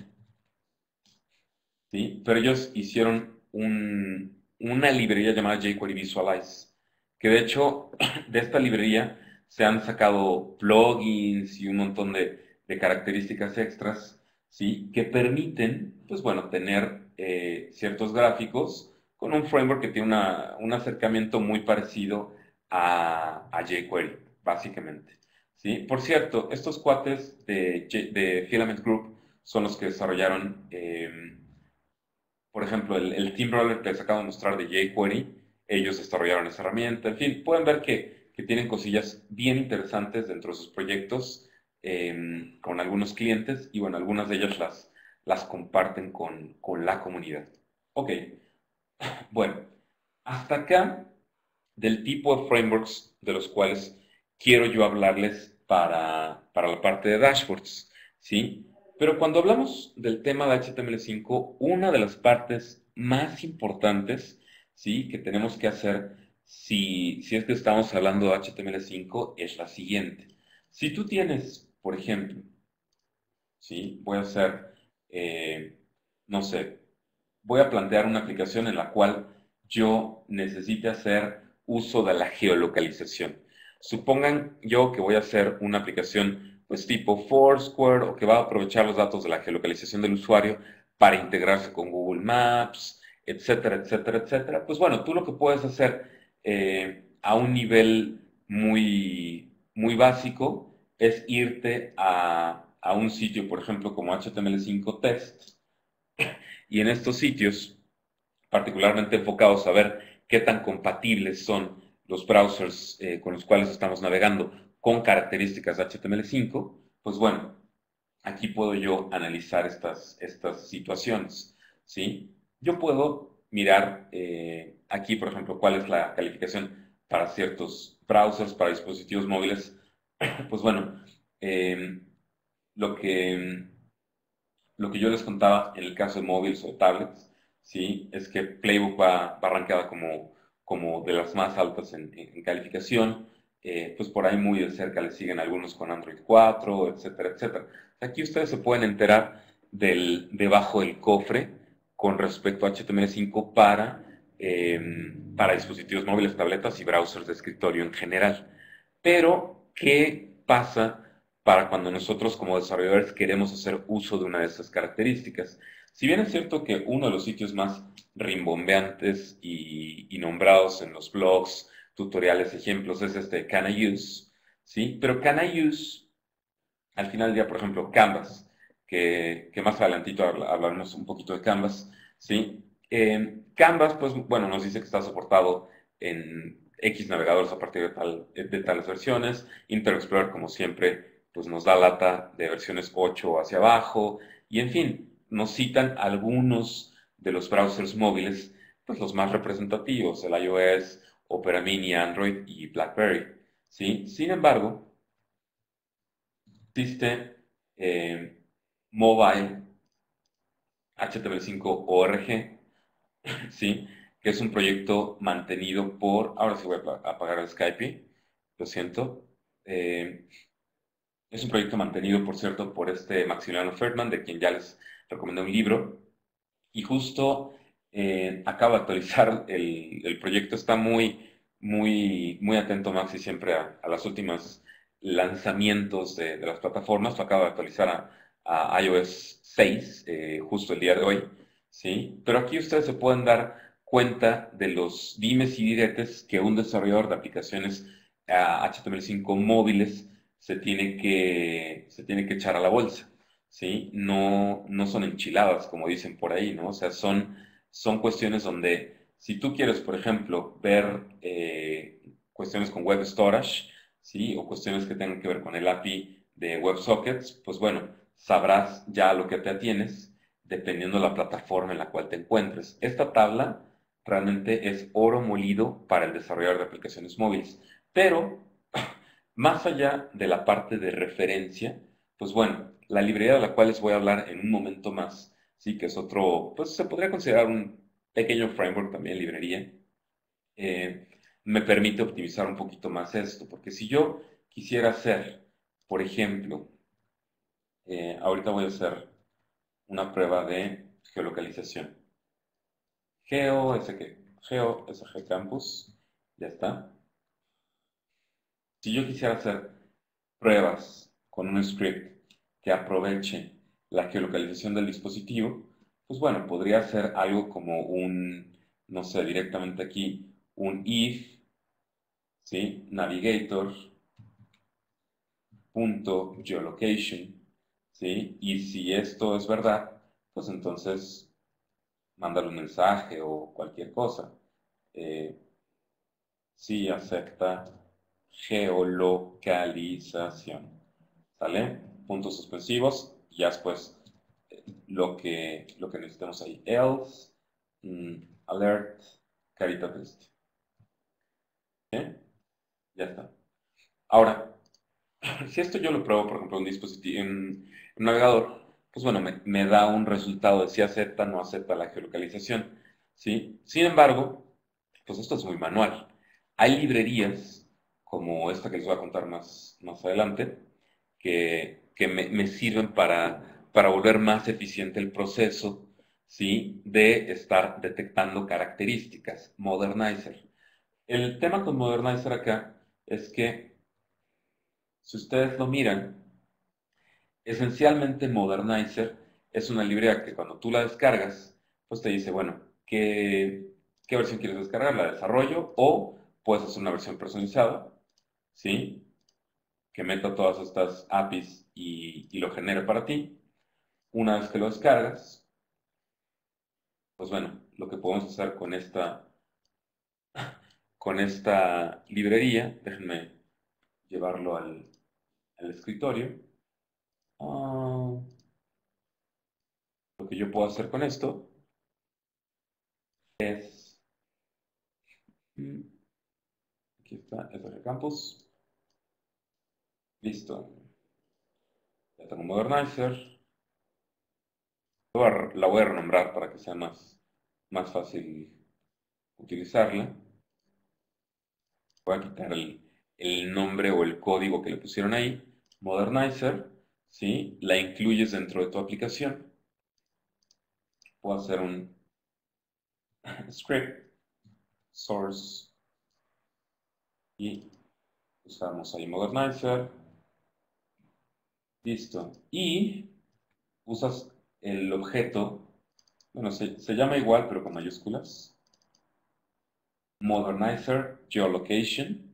¿sí? Pero ellos hicieron un, una librería llamada jQuery Visualize, que de hecho de esta librería se han sacado plugins y un montón de, de características extras, ¿sí? Que permiten, pues bueno, tener eh, ciertos gráficos con un framework que tiene una, un acercamiento muy parecido a, a jQuery, básicamente, ¿sí? Por cierto, estos cuates de, J- de Filament Group son los que desarrollaron... eh, por ejemplo, el, el Teamroller que les acabo de mostrar de jQuery, ellos desarrollaron esa herramienta. En fin, pueden ver que, que tienen cosillas bien interesantes dentro de sus proyectos eh, con algunos clientes y bueno, algunas de ellas las, las comparten con, con la comunidad. Ok, bueno, hasta acá del tipo de frameworks de los cuales quiero yo hablarles para, para la parte de dashboards, ¿sí? Pero cuando hablamos del tema de H T M L cinco, una de las partes más importantes, ¿sí? Que tenemos que hacer si, si es que estamos hablando de H T M L cinco es la siguiente. Si tú tienes, por ejemplo, ¿sí? Voy a hacer, eh, no sé, voy a plantear una aplicación en la cual yo necesite hacer uso de la geolocalización. Supongan yo que voy a hacer una aplicación pues tipo Foursquare o que va a aprovechar los datos de la geolocalización del usuario para integrarse con Google Maps, etcétera, etcétera, etcétera. Pues bueno, tú lo que puedes hacer eh, a un nivel muy, muy básico es irte a, a un sitio, por ejemplo, como H T M L cinco Test, y en estos sitios, particularmente enfocados a ver qué tan compatibles son los browsers eh, con los cuales estamos navegando con características de H T M L cinco, pues bueno, aquí puedo yo analizar estas, estas situaciones, ¿sí? Yo puedo mirar eh, aquí, por ejemplo, cuál es la calificación para ciertos browsers, para dispositivos móviles. Pues bueno, eh, lo que lo que yo les contaba en el caso de móviles o tablets, ¿sí? Es que Playbook va, va arrancada como, como de las más altas en, en calificación. Eh, pues por ahí muy de cerca le siguen algunos con Android cuatro, etcétera, etcétera. Aquí ustedes se pueden enterar del, debajo del cofre con respecto a H T M L cinco para, eh, para dispositivos móviles, tabletas y browsers de escritorio en general. Pero, ¿qué pasa para cuando nosotros como desarrolladores queremos hacer uso de una de estas características? Si bien es cierto que uno de los sitios más rimbombeantes y, y nombrados en los blogs, tutoriales, ejemplos, es este Can I Use, ¿sí? Pero Can I Use, al final del día, por ejemplo, Canvas, que, que más adelantito hablaremos un poquito de Canvas, ¿sí? Eh, Canvas, pues, bueno, nos dice que está soportado en X navegadores a partir de, tal, de tales versiones. Internet Explorer, como siempre, pues nos da lata de versiones ocho hacia abajo. Y en fin, nos citan algunos de los browsers móviles, pues los más representativos, el iOS, Opera Mini, Android y BlackBerry, ¿sí? Sin embargo, existe eh, Mobile H T M L cinco Org, ¿sí? Que es un proyecto mantenido por, ahora sí voy a apagar el Skype, lo siento. Eh, es un proyecto mantenido, por cierto, por este Maximiliano Feldman, de quien ya les recomendé un libro. Y justo eh, acaba de actualizar el, el proyecto. Está muy, muy, muy atento Maxi siempre a, a los últimos lanzamientos de, de las plataformas. Lo acaba de actualizar a, a iOS seis eh, justo el día de hoy, ¿sí? Pero aquí ustedes se pueden dar cuenta de los dimes y diretes que un desarrollador de aplicaciones ah, H T M L cinco móviles se tiene que, se tiene que echar a la bolsa. ¿Sí? No, no son enchiladas, como dicen por ahí, ¿no? O sea, son, son cuestiones donde si tú quieres, por ejemplo, ver eh, cuestiones con web storage, ¿sí? O cuestiones que tengan que ver con el A P I de WebSockets, pues bueno, sabrás ya a lo que te atienes dependiendo de la plataforma en la cual te encuentres. Esta tabla realmente es oro molido para el desarrollador de aplicaciones móviles, pero más allá de la parte de referencia, pues bueno, la librería de la cual les voy a hablar en un momento más, sí, que es otro, pues se podría considerar un pequeño framework también, librería, eh, me permite optimizar un poquito más esto, porque si yo quisiera hacer Por ejemplo, eh, ahorita voy a hacer una prueba de geolocalización. Geo, S G, Geo, S G Campus, ya está. Si yo quisiera hacer pruebas con un script que aproveche la geolocalización del dispositivo, pues bueno, podría hacer algo como un, no sé, directamente aquí, un if, ¿sí? Navigator.geolocation, ¿sí? Y si esto es verdad, pues entonces mándale un mensaje o cualquier cosa. Eh, si acepta geolocalización. ¿Sale? Puntos suspensivos y ya después eh, lo que, lo que necesitamos ahí. Else, mm, alert, carita triste. ¿Sí? Ya está. Ahora, si esto yo lo pruebo, por ejemplo, en un dispositivo, en un navegador, pues bueno, me, me da un resultado de si acepta o no acepta la geolocalización. ¿Sí? Sin embargo, pues esto es muy manual. Hay librerías, como esta que les voy a contar más, más adelante, que, que me, me sirven para, para volver más eficiente el proceso, ¿sí? De estar detectando características. Modernizer. El tema con Modernizer acá es que, si ustedes lo miran, esencialmente Modernizer es una librería que cuando tú la descargas, pues te dice, bueno, ¿qué, qué versión quieres descargar? ¿La de desarrollo? O puedes hacer una versión personalizada, ¿sí? Que meta todas estas A P Is y, y lo genere para ti. Una vez que lo descargas, pues bueno, lo que podemos hacer con esta, con esta librería, déjenme llevarlo al, al escritorio. Ah, lo que yo puedo hacer con esto es, mm, aquí está, es el campus, listo, ya tengo Modernizer, la voy a renombrar para que sea más, más fácil utilizarla. Voy a quitar el, el nombre o el código que le pusieron ahí, Modernizer, ¿sí? La incluyes dentro de tu aplicación. Puedo hacer un script, source, y usamos ahí Modernizer, listo. Y usas el objeto, bueno, se, se llama igual, pero con mayúsculas, Modernizer Geolocation,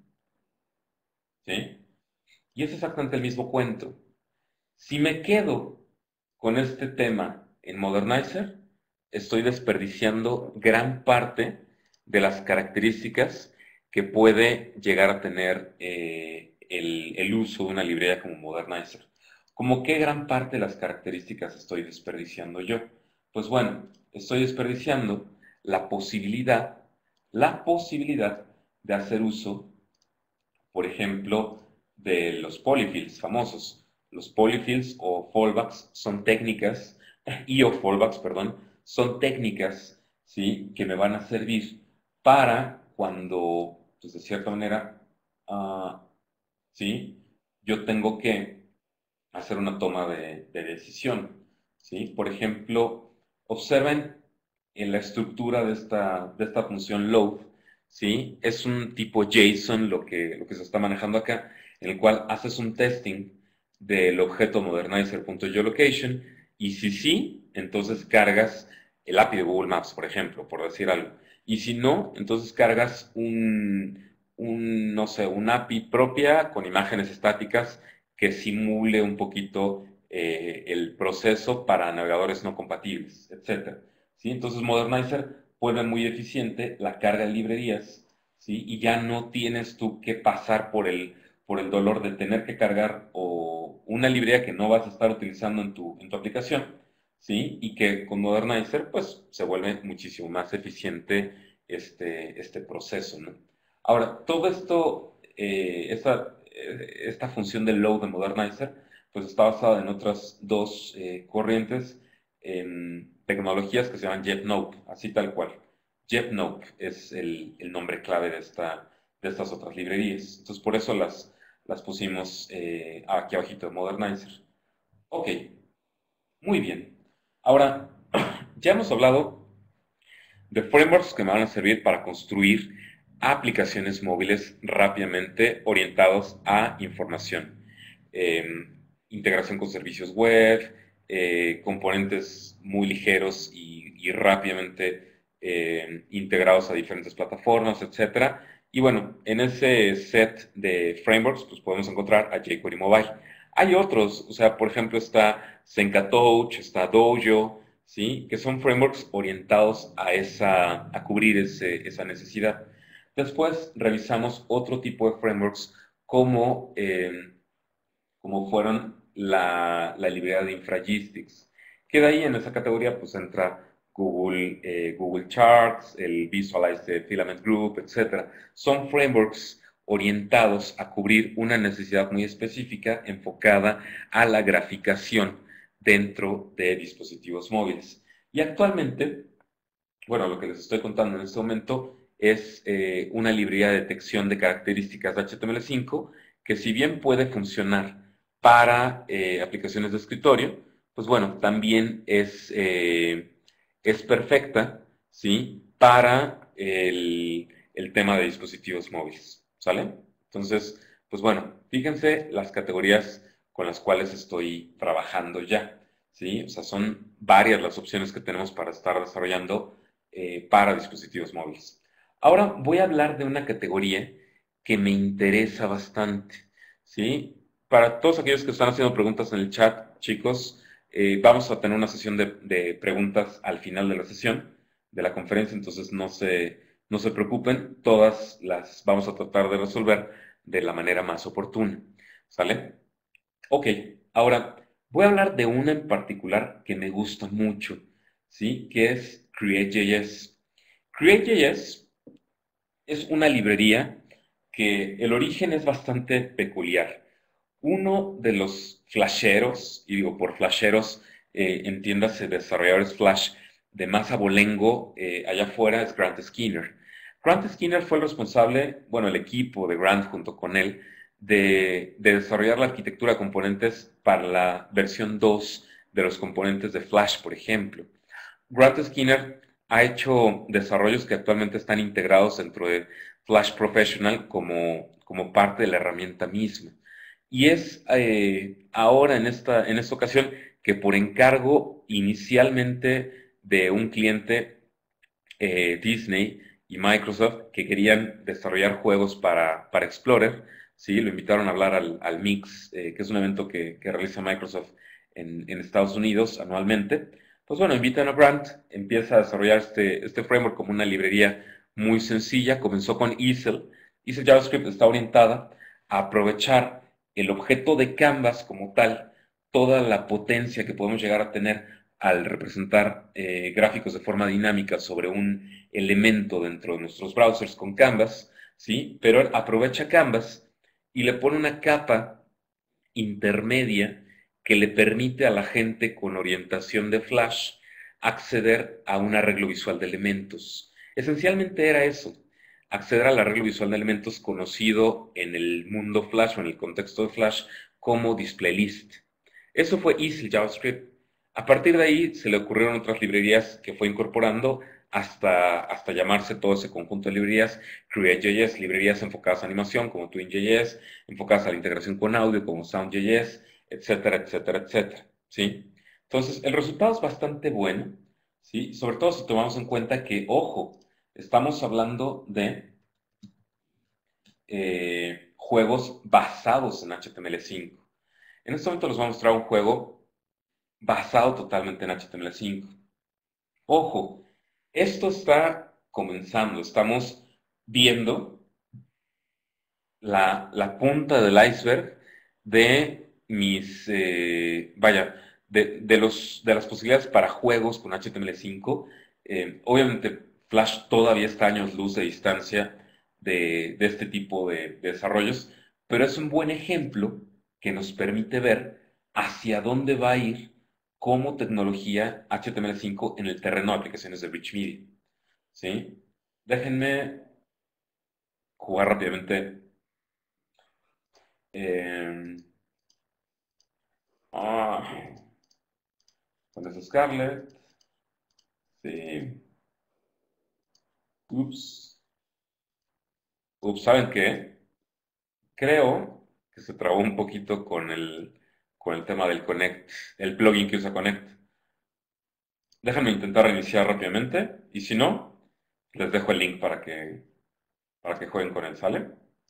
¿sí? Y es exactamente el mismo cuento. Si me quedo con este tema en Modernizer, estoy desperdiciando gran parte de las características que puede llegar a tener eh, el, el uso de una librería como Modernizer. ¿Cómo qué gran parte de las características estoy desperdiciando yo? Pues bueno, estoy desperdiciando la posibilidad, la posibilidad de hacer uso, por ejemplo, de los polyfills famosos. Los polyfills o fallbacks son técnicas, y o fallbacks, perdón, son técnicas, ¿sí? Que me van a servir para cuando, pues de cierta manera, uh, ¿sí? Yo tengo que hacer una toma de, de decisión, ¿sí? Por ejemplo, observen en la estructura de esta, de esta función load, ¿sí? Es un tipo JSON lo que, lo que se está manejando acá, en el cual haces un testing del objeto modernizer.geolocation y si sí, entonces cargas el A P I de Google Maps, por ejemplo, por decir algo. Y si no, entonces cargas un, un no sé, un A P I propia con imágenes estáticas que simule un poquito eh, el proceso para navegadores no compatibles, etcétera. ¿Sí? Entonces Modernizer vuelve muy eficiente la carga de librerías, ¿sí? Y ya no tienes tú que pasar por el, por el dolor de tener que cargar o una librería que no vas a estar utilizando en tu, en tu aplicación, ¿sí? Y que con Modernizer pues se vuelve muchísimo más eficiente este, este proceso, ¿no? Ahora, todo esto, eh, esta, eh, esta función del load de Modernizer, pues está basada en otras dos eh, corrientes en tecnologías que se llaman JetNope, así tal cual. JetNope es el, el nombre clave de, esta, de estas otras librerías. Entonces, por eso las, las pusimos eh, aquí abajito de Modernizer. Ok, muy bien. Ahora, ya hemos hablado de frameworks que me van a servir para construir aplicaciones móviles rápidamente orientados a información. Eh, integración con servicios web, eh, componentes muy ligeros y, y rápidamente eh, integrados a diferentes plataformas, etcétera. Y bueno, en ese set de frameworks pues podemos encontrar a jQuery Mobile. Hay otros, o sea, por ejemplo está Zenkatouch, está Dojo, ¿sí? Que son frameworks orientados a, esa, a cubrir ese, esa necesidad. Después revisamos otro tipo de frameworks como, eh, como fueron la, la librería de Infragistics, que de ahí en esa categoría pues entra Google, eh, Google Charts, el Visualize de Filament Group, etcétera. Son frameworks orientados a cubrir una necesidad muy específica enfocada a la graficación dentro de dispositivos móviles. Y actualmente, bueno, lo que les estoy contando en este momento es eh, una librería de detección de características de H T M L cinco que si bien puede funcionar para eh, aplicaciones de escritorio, pues bueno, también es, eh, es perfecta, ¿sí? Para el, el tema de dispositivos móviles, ¿sale? Entonces, pues bueno, fíjense las categorías con las cuales estoy trabajando ya, ¿sí? O sea, son varias las opciones que tenemos para estar desarrollando eh, para dispositivos móviles. Ahora voy a hablar de una categoría que me interesa bastante, ¿sí? Para todos aquellos que están haciendo preguntas en el chat, chicos, eh, vamos a tener una sesión de, de, preguntas al final de la sesión de la conferencia, entonces no se, no se preocupen, todas las vamos a tratar de resolver de la manera más oportuna, ¿sale? Ok, ahora voy a hablar de una en particular que me gusta mucho, ¿sí? Que es Create.js. Create.js es una librería que el origen es bastante peculiar. Uno de los flasheros, y digo por flasheros, eh, entiéndase desarrolladores Flash de más abolengo eh, allá afuera, es Grant Skinner. Grant Skinner fue el responsable, bueno, el equipo de Grant junto con él, de, de desarrollar la arquitectura de componentes para la versión dos de los componentes de Flash, por ejemplo. Grant Skinner ha hecho desarrollos que actualmente están integrados dentro de Flash Professional como, como parte de la herramienta misma. Y es eh, ahora en esta, en esta ocasión que por encargo inicialmente de un cliente, eh, Disney y Microsoft, que querían desarrollar juegos para, para Explorer, ¿sí? Lo invitaron a hablar al, al Mix, eh, que es un evento que, que realiza Microsoft en, en, Estados Unidos anualmente. Pues bueno, invitan a Grant, empieza a desarrollar este, este framework como una librería muy sencilla, comenzó con Easel. Easel JavaScript está orientada a aprovechar el objeto de Canvas como tal, toda la potencia que podemos llegar a tener al representar eh, gráficos de forma dinámica sobre un elemento dentro de nuestros browsers con Canvas, ¿sí? Pero aprovecha Canvas y le pone una capa intermedia que le permite a la gente con orientación de Flash acceder a un arreglo visual de elementos. Esencialmente era eso, acceder al arreglo visual de elementos conocido en el mundo Flash o en el contexto de Flash como display list. Eso fue Easy JavaScript. A partir de ahí se le ocurrieron otras librerías que fue incorporando hasta, hasta llamarse todo ese conjunto de librerías Create.js, librerías enfocadas a animación como Twin.js, enfocadas a la integración con audio como Sound.js, etcétera, etcétera, etcétera, ¿sí? Entonces, el resultado es bastante bueno, ¿sí? Sobre todo si tomamos en cuenta que, ojo, estamos hablando de eh, juegos basados en H T M L cinco. En este momento les voy a mostrar un juego basado totalmente en H T M L cinco. Ojo, esto está comenzando, estamos viendo la, la punta del iceberg de mis, eh, vaya, de, de, los, de las posibilidades para juegos con H T M L cinco. Eh, obviamente Flash todavía está a años luz de distancia de, de este tipo de, de desarrollos, pero es un buen ejemplo que nos permite ver hacia dónde va a ir como tecnología H T M L cinco en el terreno de aplicaciones de Rich Media, ¿sí? Déjenme jugar rápidamente Eh, ah, con eso Scarlett. Sí. Ups. Ups, ¿saben qué? Creo que se trabó un poquito con el, con el tema del Connect, el plugin que usa Connect. Déjenme intentar reiniciar rápidamente y si no, les dejo el link para que, para que jueguen con él, ¿sale?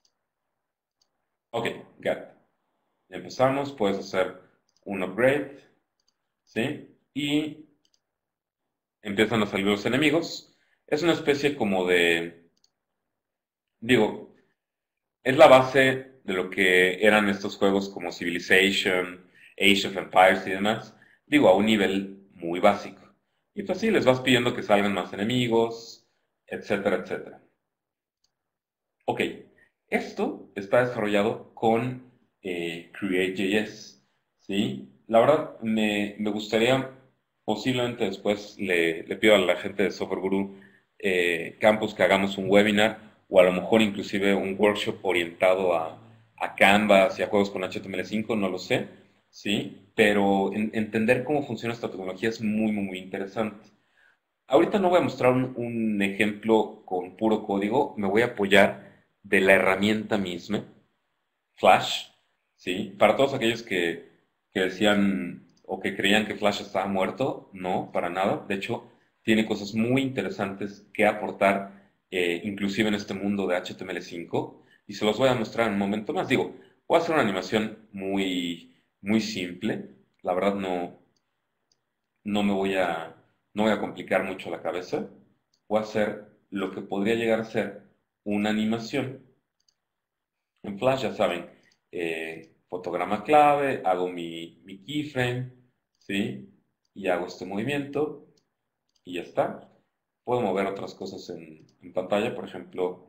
Ok, got it. Ya empezamos, puedes hacer un upgrade, ¿sí? Y empiezan a salir los enemigos. Es una especie como de, digo, es la base de lo que eran estos juegos como Civilization, Age of Empires y demás. Digo, a un nivel muy básico. Y pues sí, les vas pidiendo que salgan más enemigos, etcétera, etcétera. Ok, esto está desarrollado con eh, Create.js, ¿sí? La verdad, me, me gustaría, posiblemente después le, le pido a la gente de Software Guru eh, Campus que hagamos un webinar o a lo mejor inclusive un workshop orientado a, a Canvas y a juegos con H T M L cinco, no lo sé, ¿sí? Pero en- entender cómo funciona esta tecnología es muy, muy, muy interesante. Ahorita no voy a mostrar un, un ejemplo con puro código, me voy a apoyar de la herramienta misma, Flash, ¿sí? Para todos aquellos que, que decían o que creían que Flash estaba muerto, no, para nada. De hecho, tiene cosas muy interesantes que aportar, eh, inclusive en este mundo de H T M L cinco, y se los voy a mostrar en un momento más. Digo, voy a hacer una animación muy, muy simple, la verdad no, no me voy a, no voy a complicar mucho la cabeza. Voy a hacer lo que podría llegar a ser una animación. En Flash, ya saben, eh, fotograma clave, hago mi, mi keyframe, ¿sí? Y hago este movimiento y ya está. Puedo mover otras cosas en, en pantalla, por ejemplo,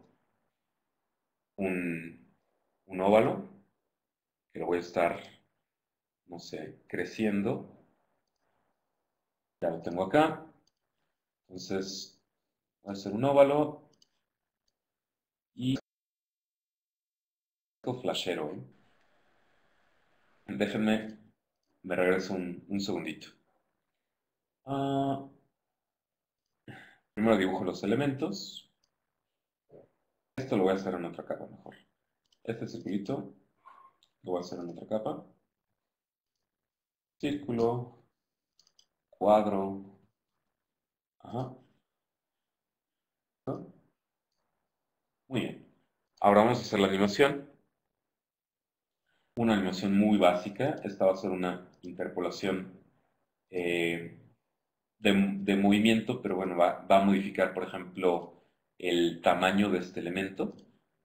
un, un óvalo, que lo voy a estar, no sé, creciendo. Ya lo tengo acá. Entonces, voy a hacer un óvalo y flashero, ¿eh? Déjenme, me regreso un, un segundito. Ah, primero dibujo los elementos. Esto lo voy a hacer en otra capa mejor. Este circulito lo voy a hacer en otra capa. Círculo, cuadro. Ajá. ¿No? Muy bien. Ahora vamos a hacer la animación. Una animación muy básica. Esta va a ser una interpolación eh, de, de movimiento, pero bueno, va, va a modificar, por ejemplo, el tamaño de este elemento.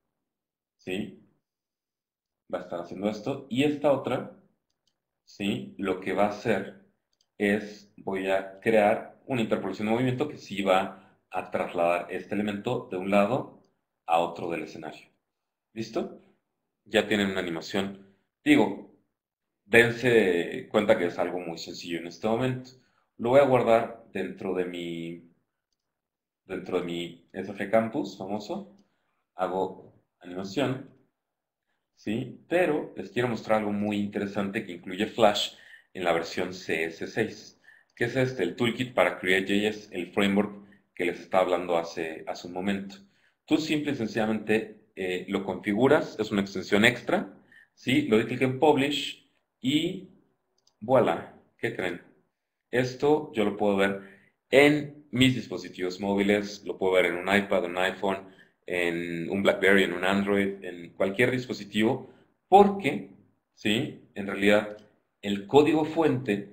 ¿Sí? Va a estar haciendo esto. Y esta otra, ¿sí? Lo que va a hacer es, voy a crear una interpolación de movimiento que sí va a trasladar este elemento de un lado a otro del escenario. ¿Listo? Ya tienen una animación. Digo, dense cuenta que es algo muy sencillo en este momento. Lo voy a guardar dentro de mi, dentro de mi S F Campus famoso. Hago animación. ¿Sí? Pero les quiero mostrar algo muy interesante que incluye Flash en la versión C S seis, que es este, el toolkit para Create.js, el framework que les estaba hablando hace, hace un momento. Tú simple y sencillamente eh, lo configuras, es una extensión extra, ¿sí? Lo doy clic en Publish y voilà, ¿qué creen? Esto yo lo puedo ver en mis dispositivos móviles, lo puedo ver en un iPad, en un iPhone, en un BlackBerry, en un Android, en cualquier dispositivo, porque, ¿sí? En realidad, el código fuente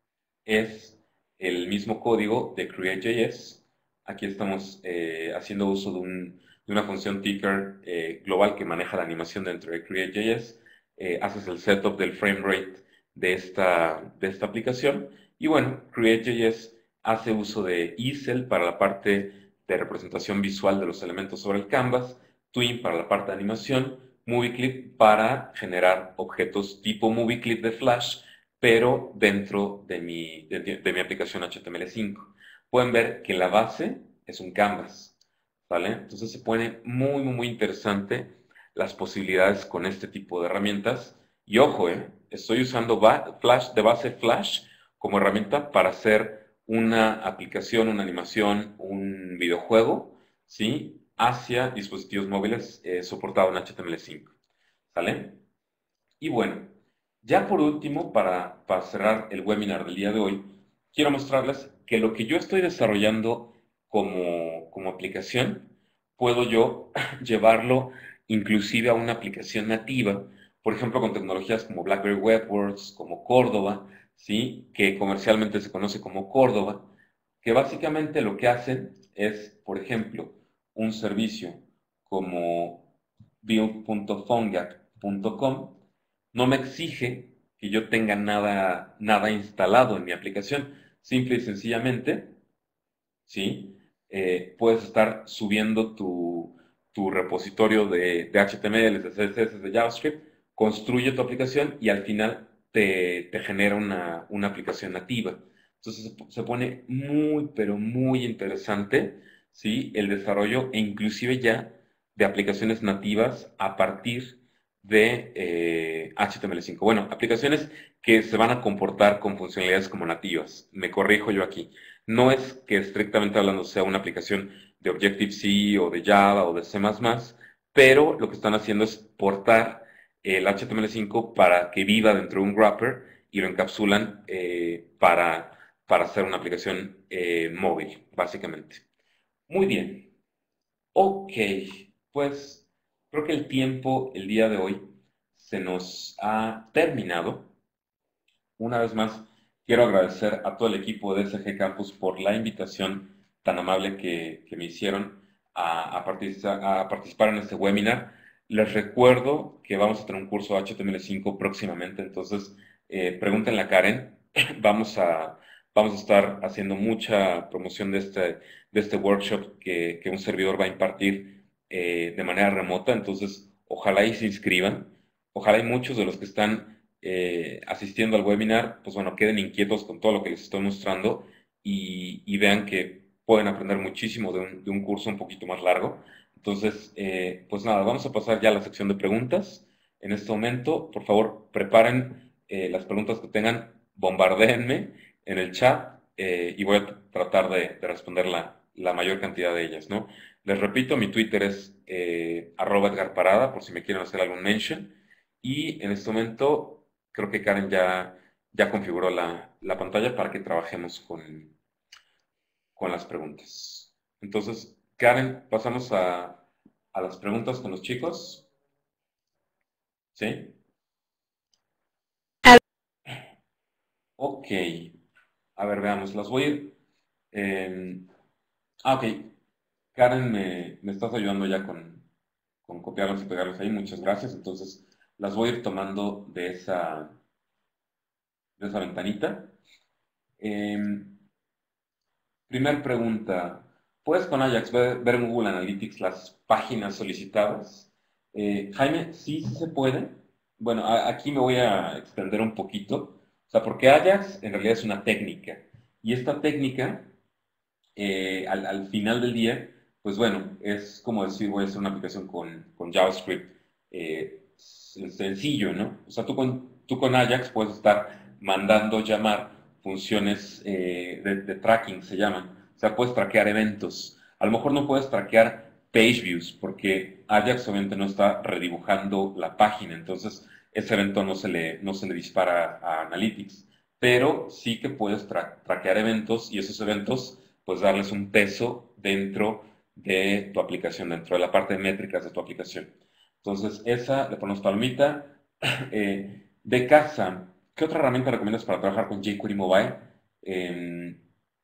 es el mismo código de Create.js. Aquí estamos eh, haciendo uso de, un- de una función ticker eh, global que maneja la animación dentro de Create.js. Eh, haces el setup del frame rate de esta, de esta aplicación. Y bueno, Create.js hace uso de Easel para la parte de representación visual de los elementos sobre el canvas, Twin para la parte de animación, MovieClip para generar objetos tipo MovieClip de Flash pero dentro de mi, de, de mi aplicación H T M L cinco. Pueden ver que la base es un canvas, ¿vale? Entonces se pone muy, muy, muy interesante las posibilidades con este tipo de herramientas. Y ojo, eh, estoy usando Flash de base Flash como herramienta para hacer una aplicación, una animación, un videojuego, ¿sí? Hacia dispositivos móviles eh, soportado en H T M L cinco. ¿Sale? Y bueno, ya por último, para, para cerrar el webinar del día de hoy, quiero mostrarles que lo que yo estoy desarrollando como, como aplicación, puedo yo llevarlo inclusive a una aplicación nativa, por ejemplo, con tecnologías como BlackBerry WebWorks, como Córdoba, ¿sí? Que comercialmente se conoce como Córdoba, que básicamente lo que hacen es, por ejemplo, un servicio como build punto phonegap punto com no me exige que yo tenga nada, nada instalado en mi aplicación. Simple y sencillamente, ¿sí? Eh, puedes estar subiendo tu, tu repositorio de, de H T M L, de C S S, de JavaScript, construye tu aplicación y al final te, te genera una, una aplicación nativa. Entonces se, se pone muy, pero muy interesante, ¿sí? El desarrollo e inclusive ya de aplicaciones nativas a partir de eh, H T M L cinco. Bueno, aplicaciones que se van a comportar con funcionalidades como nativas. Me corrijo yo aquí. No es que estrictamente hablando sea una aplicación de Objective-C o de Java o de C más más, pero lo que están haciendo es portar el H T M L cinco para que viva dentro de un wrapper y lo encapsulan eh, para, para hacer una aplicación eh, móvil, básicamente. Muy bien. Ok, pues creo que el tiempo el día de hoy se nos ha terminado. Una vez más, quiero agradecer a todo el equipo de S G Campus por la invitación tan amable que, que me hicieron a, a, participar, a, participar en este webinar. Les recuerdo que vamos a tener un curso H T M L cinco próximamente, entonces eh, pregúntenle a Karen. Vamos a, vamos a estar haciendo mucha promoción de este, de este workshop que, que un servidor va a impartir eh, de manera remota, entonces ojalá y se inscriban. Ojalá y muchos de los que están eh, asistiendo al webinar, pues bueno, queden inquietos con todo lo que les estoy mostrando y, y vean que pueden aprender muchísimo de un, de un curso un poquito más largo. Entonces, eh, pues nada, vamos a pasar ya a la sección de preguntas. En este momento, por favor, preparen eh, las preguntas que tengan, bombardéenme en el chat eh, y voy a tratar de, de responder la, la, mayor cantidad de ellas, ¿no? Les repito, mi Twitter es eh, arroba Edgar Parada, por si me quieren hacer algún mention. Y en este momento creo que Karen ya, ya configuró la, la pantalla para que trabajemos con, con las preguntas. Entonces, Karen, pasamos a, a las preguntas con los chicos. ¿Sí? Ok. A ver, veamos. Las voy a ir... Eh, ah, ok. Karen, me, me estás ayudando ya con, con copiarlos y pegarlos ahí. Muchas gracias. Entonces, las voy a ir tomando de esa, de esa ventanita. Eh, Primer pregunta. ¿Puedes con Ajax ver, ver en Google Analytics las páginas solicitadas? Eh, Jaime, sí, sí se puede. Bueno, a- aquí me voy a extender un poquito. O sea, porque Ajax en realidad es una técnica. Y esta técnica, eh, al, al final del día, pues bueno, es como decir, voy a hacer una aplicación con, con JavaScript eh, sen- sencillo, ¿no? O sea, tú con, tú con Ajax puedes estar mandando llamar funciones eh, de, de tracking, se llaman. O sea, puedes traquear eventos. A lo mejor no puedes traquear page views porque Ajax obviamente no está redibujando la página, entonces ese evento no se le, no se le dispara a Analytics. Pero sí que puedes tra traquear eventos y esos eventos pues darles un peso dentro de tu aplicación, dentro de la parte de métricas de tu aplicación. Entonces, esa le ponemos palomita. Eh, de casa, ¿qué otra herramienta recomiendas para trabajar con jQuery Mobile? Eh,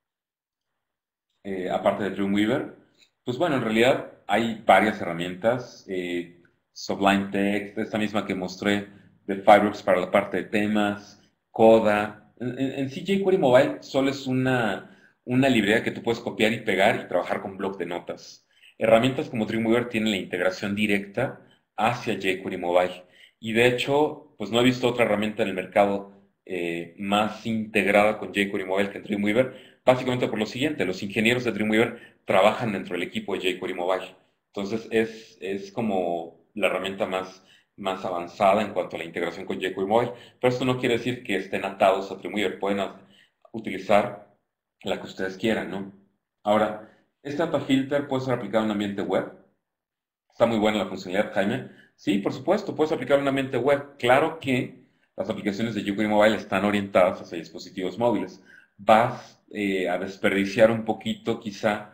eh, aparte de Dreamweaver. Pues bueno, en realidad hay varias herramientas. Eh, Sublime Text, esta misma que mostré de Fireworks para la parte de temas, Coda. En, en, en sí, jQuery Mobile solo es una, una librería que tú puedes copiar y pegar y trabajar con bloc de notas. Herramientas como Dreamweaver tienen la integración directa hacia jQuery Mobile. Y de hecho, pues no he visto otra herramienta en el mercado eh, más integrada con jQuery Mobile que en Dreamweaver, básicamente por lo siguiente: los ingenieros de Dreamweaver trabajan dentro del equipo de jQuery Mobile. Entonces es, es como la herramienta más, más avanzada en cuanto a la integración con jQuery Mobile, pero esto no quiere decir que estén atados a Dreamweaver, pueden a- utilizar la que ustedes quieran, ¿no? Ahora, este data filter puede ser aplicado en un ambiente web. Está muy buena la funcionalidad, Jaime. Sí, por supuesto, puedes aplicar en un ambiente web. Claro que las aplicaciones de jQuery Mobile están orientadas hacia dispositivos móviles. Vas eh, a desperdiciar un poquito quizá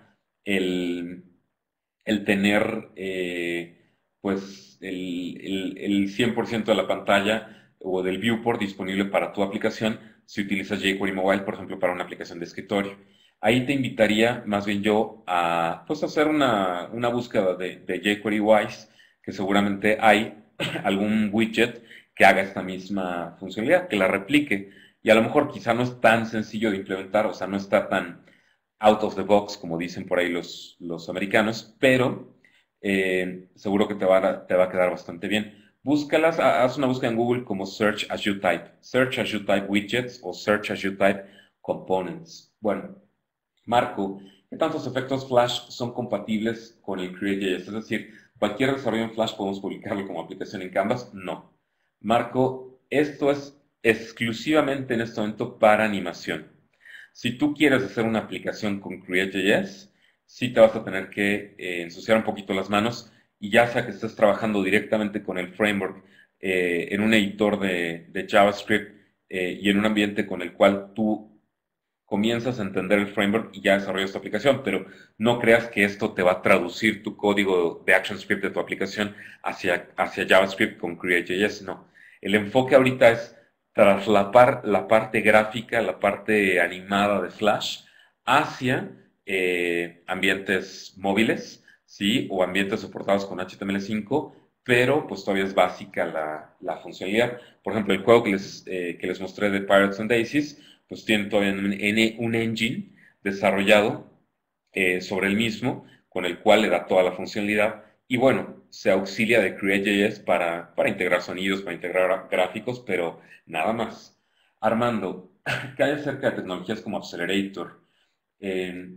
el, el tener eh, pues el, el, el cien por ciento de la pantalla o del viewport disponible para tu aplicación si utilizas jQuery Mobile, por ejemplo, para una aplicación de escritorio. Ahí te invitaría más bien yo a pues, hacer una, una búsqueda de, de jQuery Wise, que seguramente hay algún widget que haga esta misma funcionalidad, que la replique. Y a lo mejor quizá no es tan sencillo de implementar, o sea, no está tan out of the box, como dicen por ahí los, los americanos, pero eh, seguro que te va, a, te va a quedar bastante bien. Búscalas, haz una búsqueda en Google como Search as you type, Search as you type widgets o Search as you type components. Bueno, Marco, ¿qué tantos efectos Flash son compatibles con el Create.js? Es decir, ¿cualquier desarrollo en Flash podemos publicarlo como aplicación en Canvas? No. Marco, esto es exclusivamente en este momento para animación. Si tú quieres hacer una aplicación con Create.js, sí te vas a tener que eh, ensuciar un poquito las manos y ya sea que estés trabajando directamente con el framework eh, en un editor de, de JavaScript eh, y en un ambiente con el cual tú comienzas a entender el framework y ya desarrollas tu aplicación, pero no creas que esto te va a traducir tu código de ActionScript de tu aplicación hacia, hacia JavaScript con Create.js, no. El enfoque ahorita es traslapar la parte gráfica, la parte animada de Flash hacia eh, ambientes móviles, ¿sí? O ambientes soportados con H T M L cinco, pero pues todavía es básica la, la funcionalidad. Por ejemplo, el juego que les, eh, que les mostré de Pirates and Daisies, pues tiene todavía un, un engine desarrollado eh, sobre el mismo, con el cual le da toda la funcionalidad. Y bueno, se auxilia de Create.js para, para integrar sonidos, para integrar gráficos, pero nada más. Armando, ¿qué hay acerca de tecnologías como Accelerator? Eh,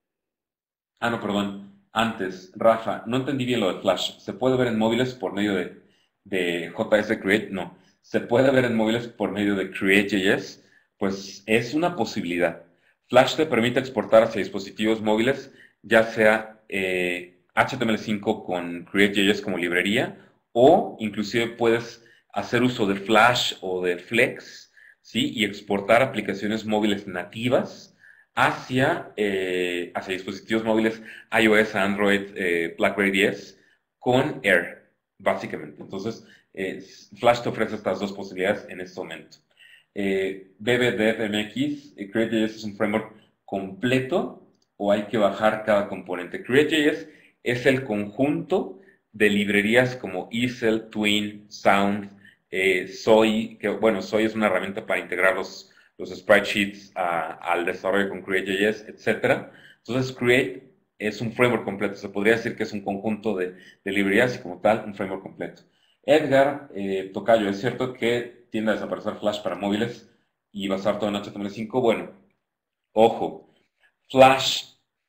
ah, no, perdón. Antes, Rafa, no entendí bien lo de Flash. ¿Se puede ver en móviles por medio de, de J S Create? No. ¿Se puede ver en móviles por medio de Create.js? Pues es una posibilidad. Flash te permite exportar hacia dispositivos móviles, ya sea eh, H T M L cinco con Create.js como librería, o inclusive puedes hacer uso de Flash o de Flex, ¿sí? Y exportar aplicaciones móviles nativas hacia, eh, hacia dispositivos móviles iOS, Android, eh, BlackBerry diez con Air, básicamente. Entonces, eh, Flash te ofrece estas dos posibilidades en este momento. Eh, BBDevMX, eh, Create.js es un framework completo o hay que bajar cada componente. Create.js es el conjunto de librerías como Easel, Twin, Sound, eh, Soy, que bueno, Soy es una herramienta para integrar los, los sprite sheets a, al desarrollo con Create.js, etcétera. Entonces, Create es un framework completo. Se podría decir que es un conjunto de, de librerías y como tal, un framework completo. Edgar, eh, Tocayo, ¿es cierto que tiende a desaparecer Flash para móviles y basar todo en H T M L cinco? Bueno, ojo, Flash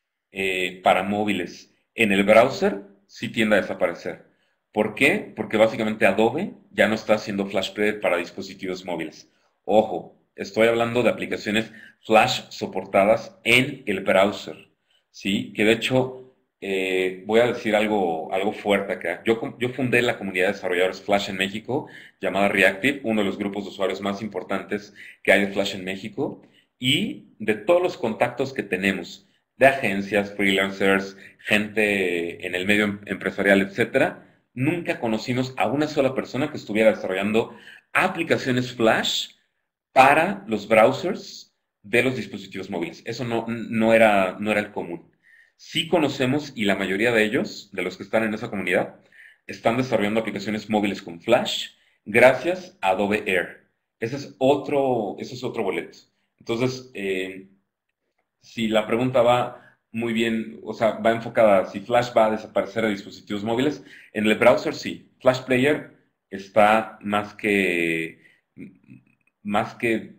eh, para móviles en el browser sí tiende a desaparecer. ¿Por qué? Porque básicamente Adobe ya no está haciendo Flash Player para dispositivos móviles. Ojo, estoy hablando de aplicaciones Flash soportadas en el browser, ¿sí? Que de hecho, eh, voy a decir algo, algo fuerte acá. Yo, yo fundé la comunidad de desarrolladores Flash en México, llamada Reactive, uno de los grupos de usuarios más importantes que hay de Flash en México, y de todos los contactos que tenemos, de agencias, freelancers, gente en el medio em- empresarial, etcétera, nunca conocimos a una sola persona que estuviera desarrollando aplicaciones Flash para los browsers de los dispositivos móviles. Eso no, no era, no era el común. Sí conocemos, y la mayoría de ellos, de los que están en esa comunidad, están desarrollando aplicaciones móviles con Flash gracias a Adobe Air. Ese es otro, ese es otro boleto. Entonces, eh, si la pregunta va muy bien, o sea, va enfocada si Flash va a desaparecer de dispositivos móviles, en el browser sí. Flash Player está más que, más que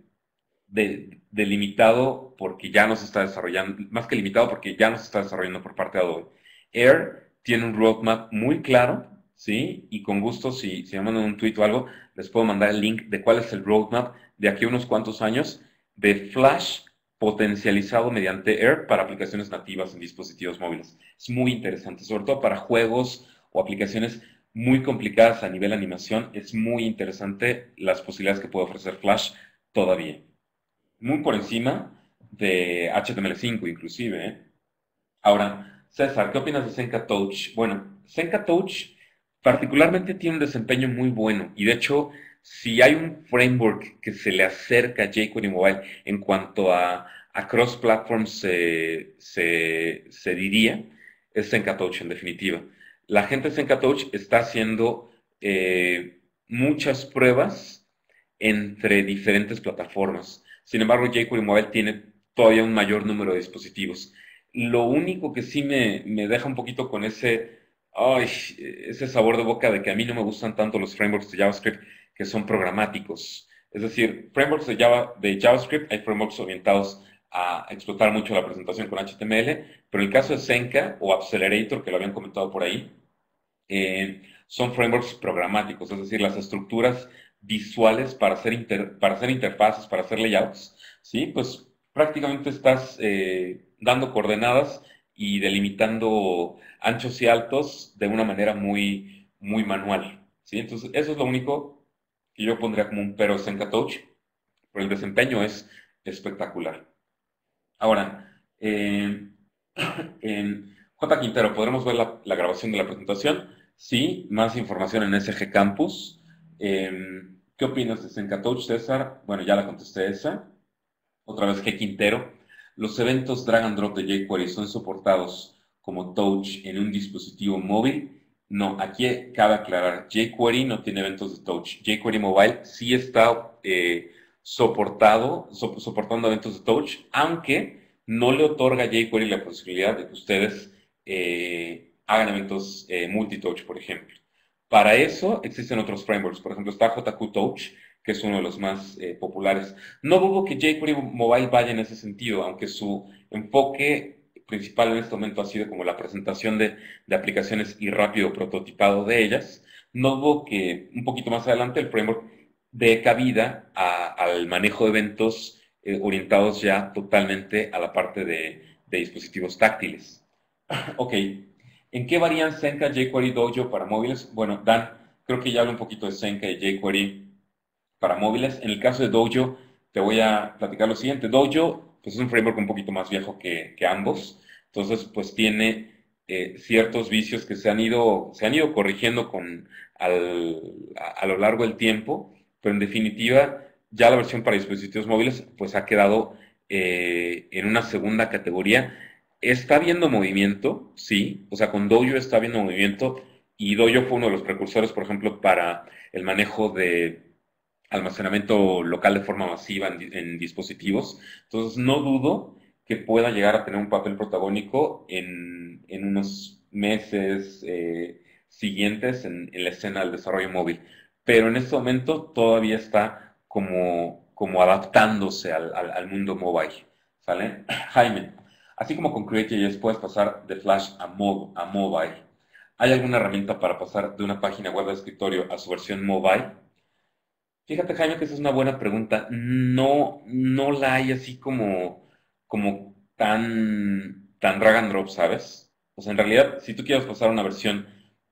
de- delimitado porque ya no se está desarrollando, más que limitado porque ya no se está desarrollando por parte de Adobe. Air tiene un roadmap muy claro, ¿sí? Y con gusto, si, si me mandan un tweet o algo, les puedo mandar el link de cuál es el roadmap de aquí a unos cuantos años de Flash potencializado mediante Air para aplicaciones nativas en dispositivos móviles. Es muy interesante, sobre todo para juegos o aplicaciones muy complicadas a nivel animación. Es muy interesante las posibilidades que puede ofrecer Flash todavía. Muy por encima de H T M L cinco inclusive, ¿eh? Ahora, César, ¿qué opinas de Zenka Touch? Bueno, Zenka Touch particularmente tiene un desempeño muy bueno y de hecho, si hay un framework que se le acerca a jQuery Mobile en cuanto a, a cross-platform se, se, se diría, es Zenka Touch en definitiva. La gente de Zenka Touch está haciendo eh, muchas pruebas entre diferentes plataformas. Sin embargo, jQuery Mobile tiene todavía un mayor número de dispositivos. Lo único que sí me, me deja un poquito con ese, ay, ese sabor de boca de que a mí no me gustan tanto los frameworks de JavaScript que son programáticos. Es decir, frameworks de, Java, de JavaScript, hay frameworks orientados a explotar mucho la presentación con H T M L, pero en el caso de Zenka o Accelerator, que lo habían comentado por ahí, eh, son frameworks programáticos, es decir, las estructuras visuales para hacer, inter, para hacer interfaces, para hacer layouts, ¿sí? Pues prácticamente estás eh, dando coordenadas y delimitando anchos y altos de una manera muy, muy manual, ¿sí? Entonces, eso es lo único que yo pondría como un pero Zenka Touch, pero el desempeño es espectacular. Ahora, eh, en J. Quintero, ¿podremos ver la, la grabación de la presentación? Sí, más información en S G Campus. Eh, ¿Qué opinas de Zenka Touch, César? Bueno, ya la contesté esa. Otra vez G. Quintero. ¿Los eventos drag and drop de jQuery son soportados como touch en un dispositivo móvil? No, aquí cabe aclarar, jQuery no tiene eventos de touch. jQuery Mobile sí está eh, soportado, so, soportando eventos de touch, aunque no le otorga a jQuery la posibilidad de que ustedes eh, hagan eventos eh, multitouch, por ejemplo. Para eso existen otros frameworks, por ejemplo está J Q Touch, que es uno de los más eh, populares. No dudo que jQuery Mobile vaya en ese sentido, aunque su enfoque principal en este momento ha sido como la presentación de, de aplicaciones y rápido prototipado de ellas. No dudo que un poquito más adelante el framework dé cabida a, al manejo de eventos eh, orientados ya totalmente a la parte de, de dispositivos táctiles. Ok, ¿en qué varían Zenka, jQuery, Dojo para móviles? Bueno, Dan, creo que ya hablo un poquito de Zenka y jQuery para móviles. En el caso de Dojo, te voy a platicar lo siguiente. Dojo pues, es un framework un poquito más viejo que, que ambos. Entonces, pues tiene eh, ciertos vicios que se han ido, se han ido corrigiendo con, al, a, a, lo largo del tiempo, pero en definitiva, ya la versión para dispositivos móviles pues ha quedado eh, en una segunda categoría. Está viendo movimiento, sí, o sea, con Dojo está viendo movimiento y Dojo fue uno de los precursores, por ejemplo, para el manejo de almacenamiento local de forma masiva en, en, dispositivos. Entonces, no dudo que pueda llegar a tener un papel protagónico en, en unos meses eh, siguientes en, en, la escena del desarrollo móvil. Pero en este momento todavía está como, como adaptándose al, al, al mundo mobile. ¿Sale? Jaime, así como con Create.js puedes pasar de Flash a, mob, a mobile. ¿Hay alguna herramienta para pasar de una página web de escritorio a su versión mobile? Fíjate, Jaime, que esa es una buena pregunta. No, no la hay así como, como tan, tan drag and drop, ¿sabes? O sea, en realidad, si tú quieres pasar una versión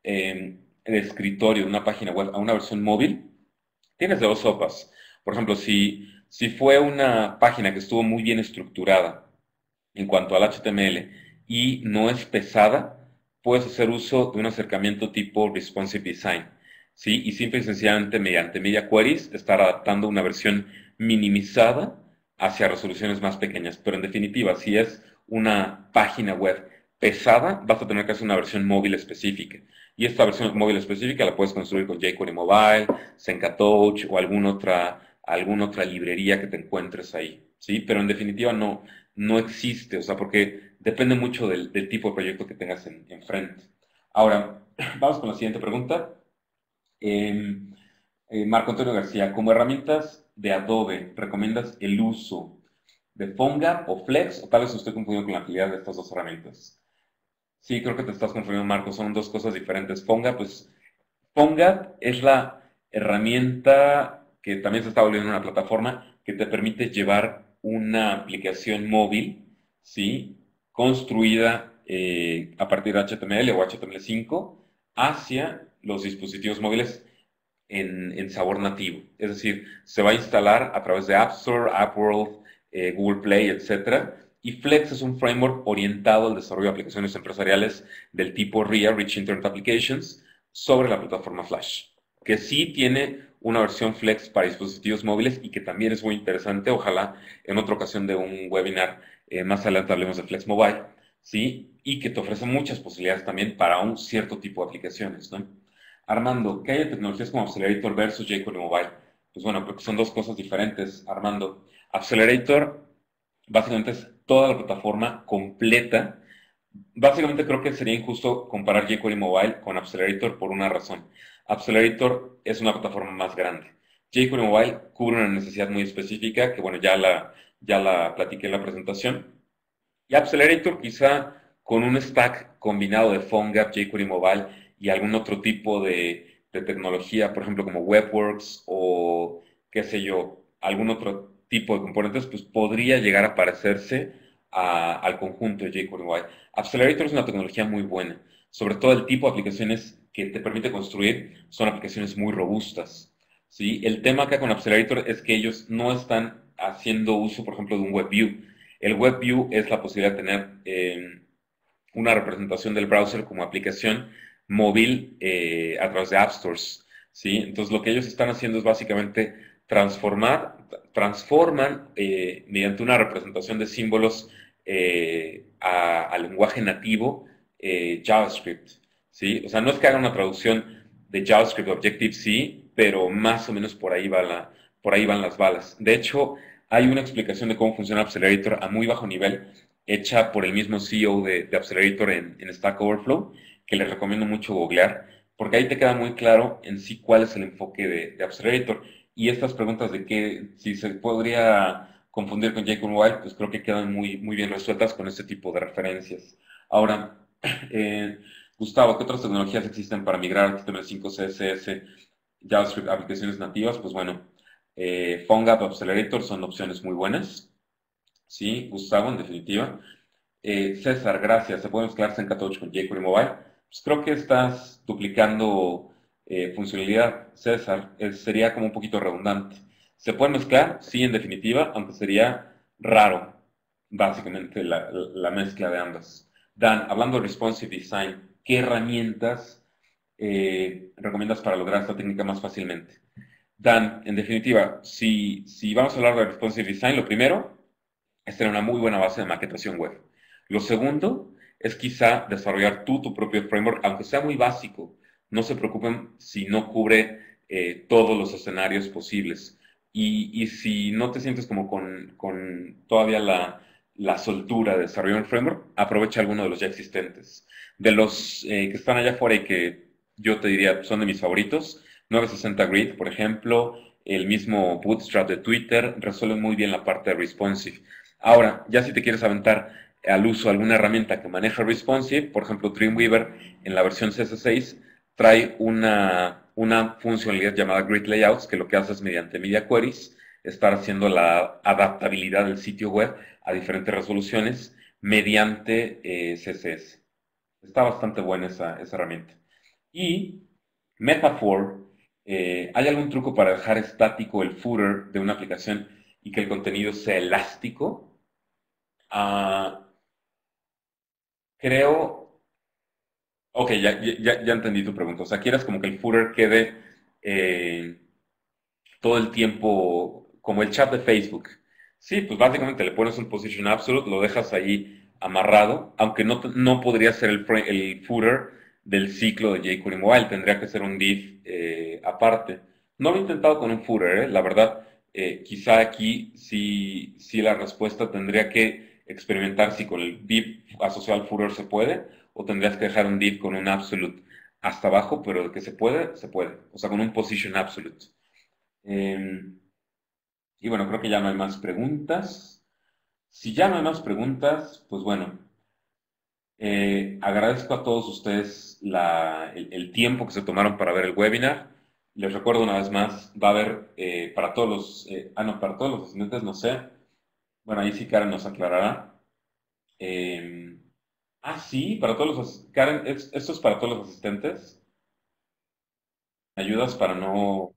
eh, de escritorio de una página web a una versión móvil, tienes de dos sopas. Por ejemplo, si, si fue una página que estuvo muy bien estructurada en cuanto al H T M L y no es pesada, puedes hacer uso de un acercamiento tipo responsive design, ¿sí? Y simple y sencillamente mediante media queries estar adaptando una versión minimizada hacia resoluciones más pequeñas. Pero en definitiva, si es una página web pesada, vas a tener que hacer una versión móvil específica. Y esta versión móvil específica la puedes construir con jQuery Mobile, Zenka Touch o alguna otra, alguna otra librería que te encuentres ahí, ¿sí? Pero en definitiva no, no existe, o sea, porque depende mucho del, del tipo de proyecto que tengas en, enfrente. Ahora, vamos con la siguiente pregunta. Eh, eh, Marco Antonio García, como herramientas de Adobe, ¿recomiendas el uso de PhoneGap o Flex? O tal vez usted confundido con la agilidad de estas dos herramientas. Sí, creo que te estás confundiendo, Marco. Son dos cosas diferentes. PhoneGap, pues, PhoneGap es la herramienta que también se está volviendo una plataforma que te permite llevar una aplicación móvil, ¿sí? Construida eh, a partir de H T M L o H T M L cinco hacia los dispositivos móviles en, en sabor nativo. Es decir, se va a instalar a través de App Store, AppWorld, eh, Google Play, etcétera. Y Flex es un framework orientado al desarrollo de aplicaciones empresariales del tipo R I A, Rich Internet Applications, sobre la plataforma Flash, que sí tiene una versión Flex para dispositivos móviles y que también es muy interesante. Ojalá en otra ocasión de un webinar eh, más adelante hablemos de Flex Mobile, ¿sí? Y que te ofrece muchas posibilidades también para un cierto tipo de aplicaciones, ¿no? Armando, ¿qué hay de tecnologías como Accelerator versus jQuery Mobile? Pues bueno, creo que son dos cosas diferentes, Armando. Accelerator básicamente es toda la plataforma completa. Básicamente creo que sería injusto comparar jQuery Mobile con Accelerator por una razón. Accelerator es una plataforma más grande. jQuery Mobile cubre una necesidad muy específica que, bueno, ya la, ya la platiqué en la presentación. Y Accelerator quizá con un stack combinado de PhoneGap, jQuery Mobile y algún otro tipo de, de tecnología, por ejemplo como WebWorks o qué sé yo, algún otro tipo de componentes, pues podría llegar a parecerse a- al conjunto de jQuery Mobile. Accelerator es una tecnología muy buena, sobre todo el tipo de aplicaciones que te permite construir son aplicaciones muy robustas. ¿Sí? El tema acá con Accelerator es que ellos no están haciendo uso, por ejemplo, de un WebView. El WebView es la posibilidad de tener eh, una representación del browser como aplicación móvil eh, a través de App Stores, ¿sí? Entonces lo que ellos están haciendo es básicamente transformar, transforman eh, mediante una representación de símbolos eh, a, a lenguaje nativo eh, JavaScript, ¿sí? O sea, no es que hagan una traducción de JavaScript Objective-C, pero más o menos por ahí, va la, por ahí van las balas. De hecho, hay una explicación de cómo funciona Accelerator a muy bajo nivel, hecha por el mismo C E O de, de Accelerator en, en Stack Overflow, que les recomiendo mucho googlear, porque ahí te queda muy claro en sí cuál es el enfoque de, de Accelerator. Y estas preguntas de que si se podría confundir con jQuery Mobile, pues creo que quedan muy, muy bien resueltas con este tipo de referencias. Ahora, eh, Gustavo, ¿qué otras tecnologías existen para migrar H T M L cinco, C S S, JavaScript, aplicaciones nativas? Pues bueno, eh, PhoneGap, Accelerator son opciones muy buenas. Sí, Gustavo, en definitiva. Eh, César, gracias. ¿Se puede mezclar Zencatouch con jQuery Mobile? Pues creo que estás duplicando eh, funcionalidad, César. Eh, sería como un poquito redundante. ¿Se puede mezclar? Sí, en definitiva, aunque sería raro, básicamente, la, la mezcla de ambas. Dan, hablando de responsive design, ¿qué herramientas eh, recomiendas para lograr esta técnica más fácilmente? Dan, en definitiva, si, si vamos a hablar de responsive design, lo primero es tener una muy buena base de maquetación web. Lo segundo es quizá desarrollar tú tu propio framework, aunque sea muy básico. No se preocupen si no cubre eh, todos los escenarios posibles. Y, y, si no te sientes como con, con todavía la, la, soltura de desarrollar un framework, aprovecha alguno de los ya existentes. De los eh, que están allá afuera y que yo te diría son de mis favoritos, novecientos sesenta Grid, por ejemplo, el mismo Bootstrap de Twitter, resuelven muy bien la parte de responsive. Ahora, ya si te quieres aventar al uso alguna herramienta que maneja responsive, por ejemplo, Dreamweaver en la versión C S seis trae una, una funcionalidad llamada Grid Layouts, que lo que hace es mediante media queries estar haciendo la adaptabilidad del sitio web a diferentes resoluciones mediante eh, C S S. Está bastante buena esa, esa herramienta. Y Metaphor, eh, ¿hay algún truco para dejar estático el footer de una aplicación y que el contenido sea elástico? Ah, creo, ok, ya, ya, ya entendí tu pregunta. O sea, quieres como que el footer quede eh, todo el tiempo como el chat de Facebook. Sí, pues básicamente le pones un position absolute, lo dejas ahí amarrado, aunque no, no podría ser el, el footer del ciclo de jQuery Mobile, tendría que ser un div eh, aparte. No lo he intentado con un footer, ¿eh? La verdad, eh, quizá aquí sí, sí la respuesta tendría que experimentar si con el div asociado al footer se puede, o tendrías que dejar un div con un absolute hasta abajo, pero de que se puede, se puede. O sea, con un position absolute. Eh, y bueno, creo que ya no hay más preguntas. Si ya no hay más preguntas, pues bueno, Eh, agradezco a todos ustedes la- el, el tiempo que se tomaron para ver el webinar. Les recuerdo una vez más, va a haber eh, para todos los, eh, ah, no, para todos los asistentes, no sé. Bueno, ahí sí Karen nos aclarará. Eh, ah, sí, para todos los, as- Karen, ¿es- ¿esto es para todos los asistentes? ¿Me ayudas para no...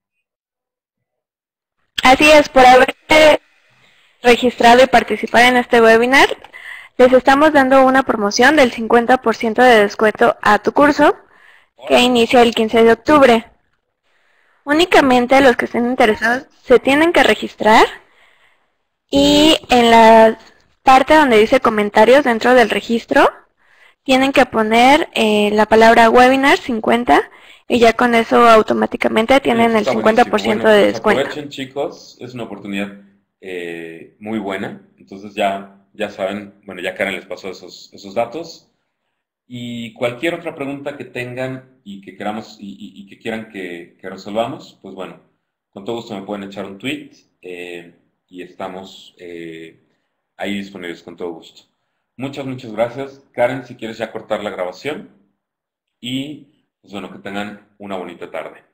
Así es, por haberte registrado y participar en este webinar, les estamos dando una promoción del cincuenta por ciento de descuento a tu curso que Órale. inicia el quince de octubre. Únicamente los que estén interesados se tienen que registrar y en la parte donde dice comentarios dentro del registro tienen que poner eh, la palabra webinar cincuenta y ya con eso automáticamente Oye, eso tienen el está cincuenta buenísimo. por ciento Bueno, de pues descuento. aprovechen, chicos, es una oportunidad eh, muy buena. Entonces ya, ya saben, bueno, ya Karen les pasó esos, esos datos. Y cualquier otra pregunta que tengan y que queramos y, y- y que quieran que, que resolvamos, pues bueno, con todo gusto me pueden echar un tweet eh, y estamos eh, ahí disponibles con todo gusto. Muchas, muchas gracias. Karen, si quieres ya cortar la grabación y pues bueno, que tengan una bonita tarde.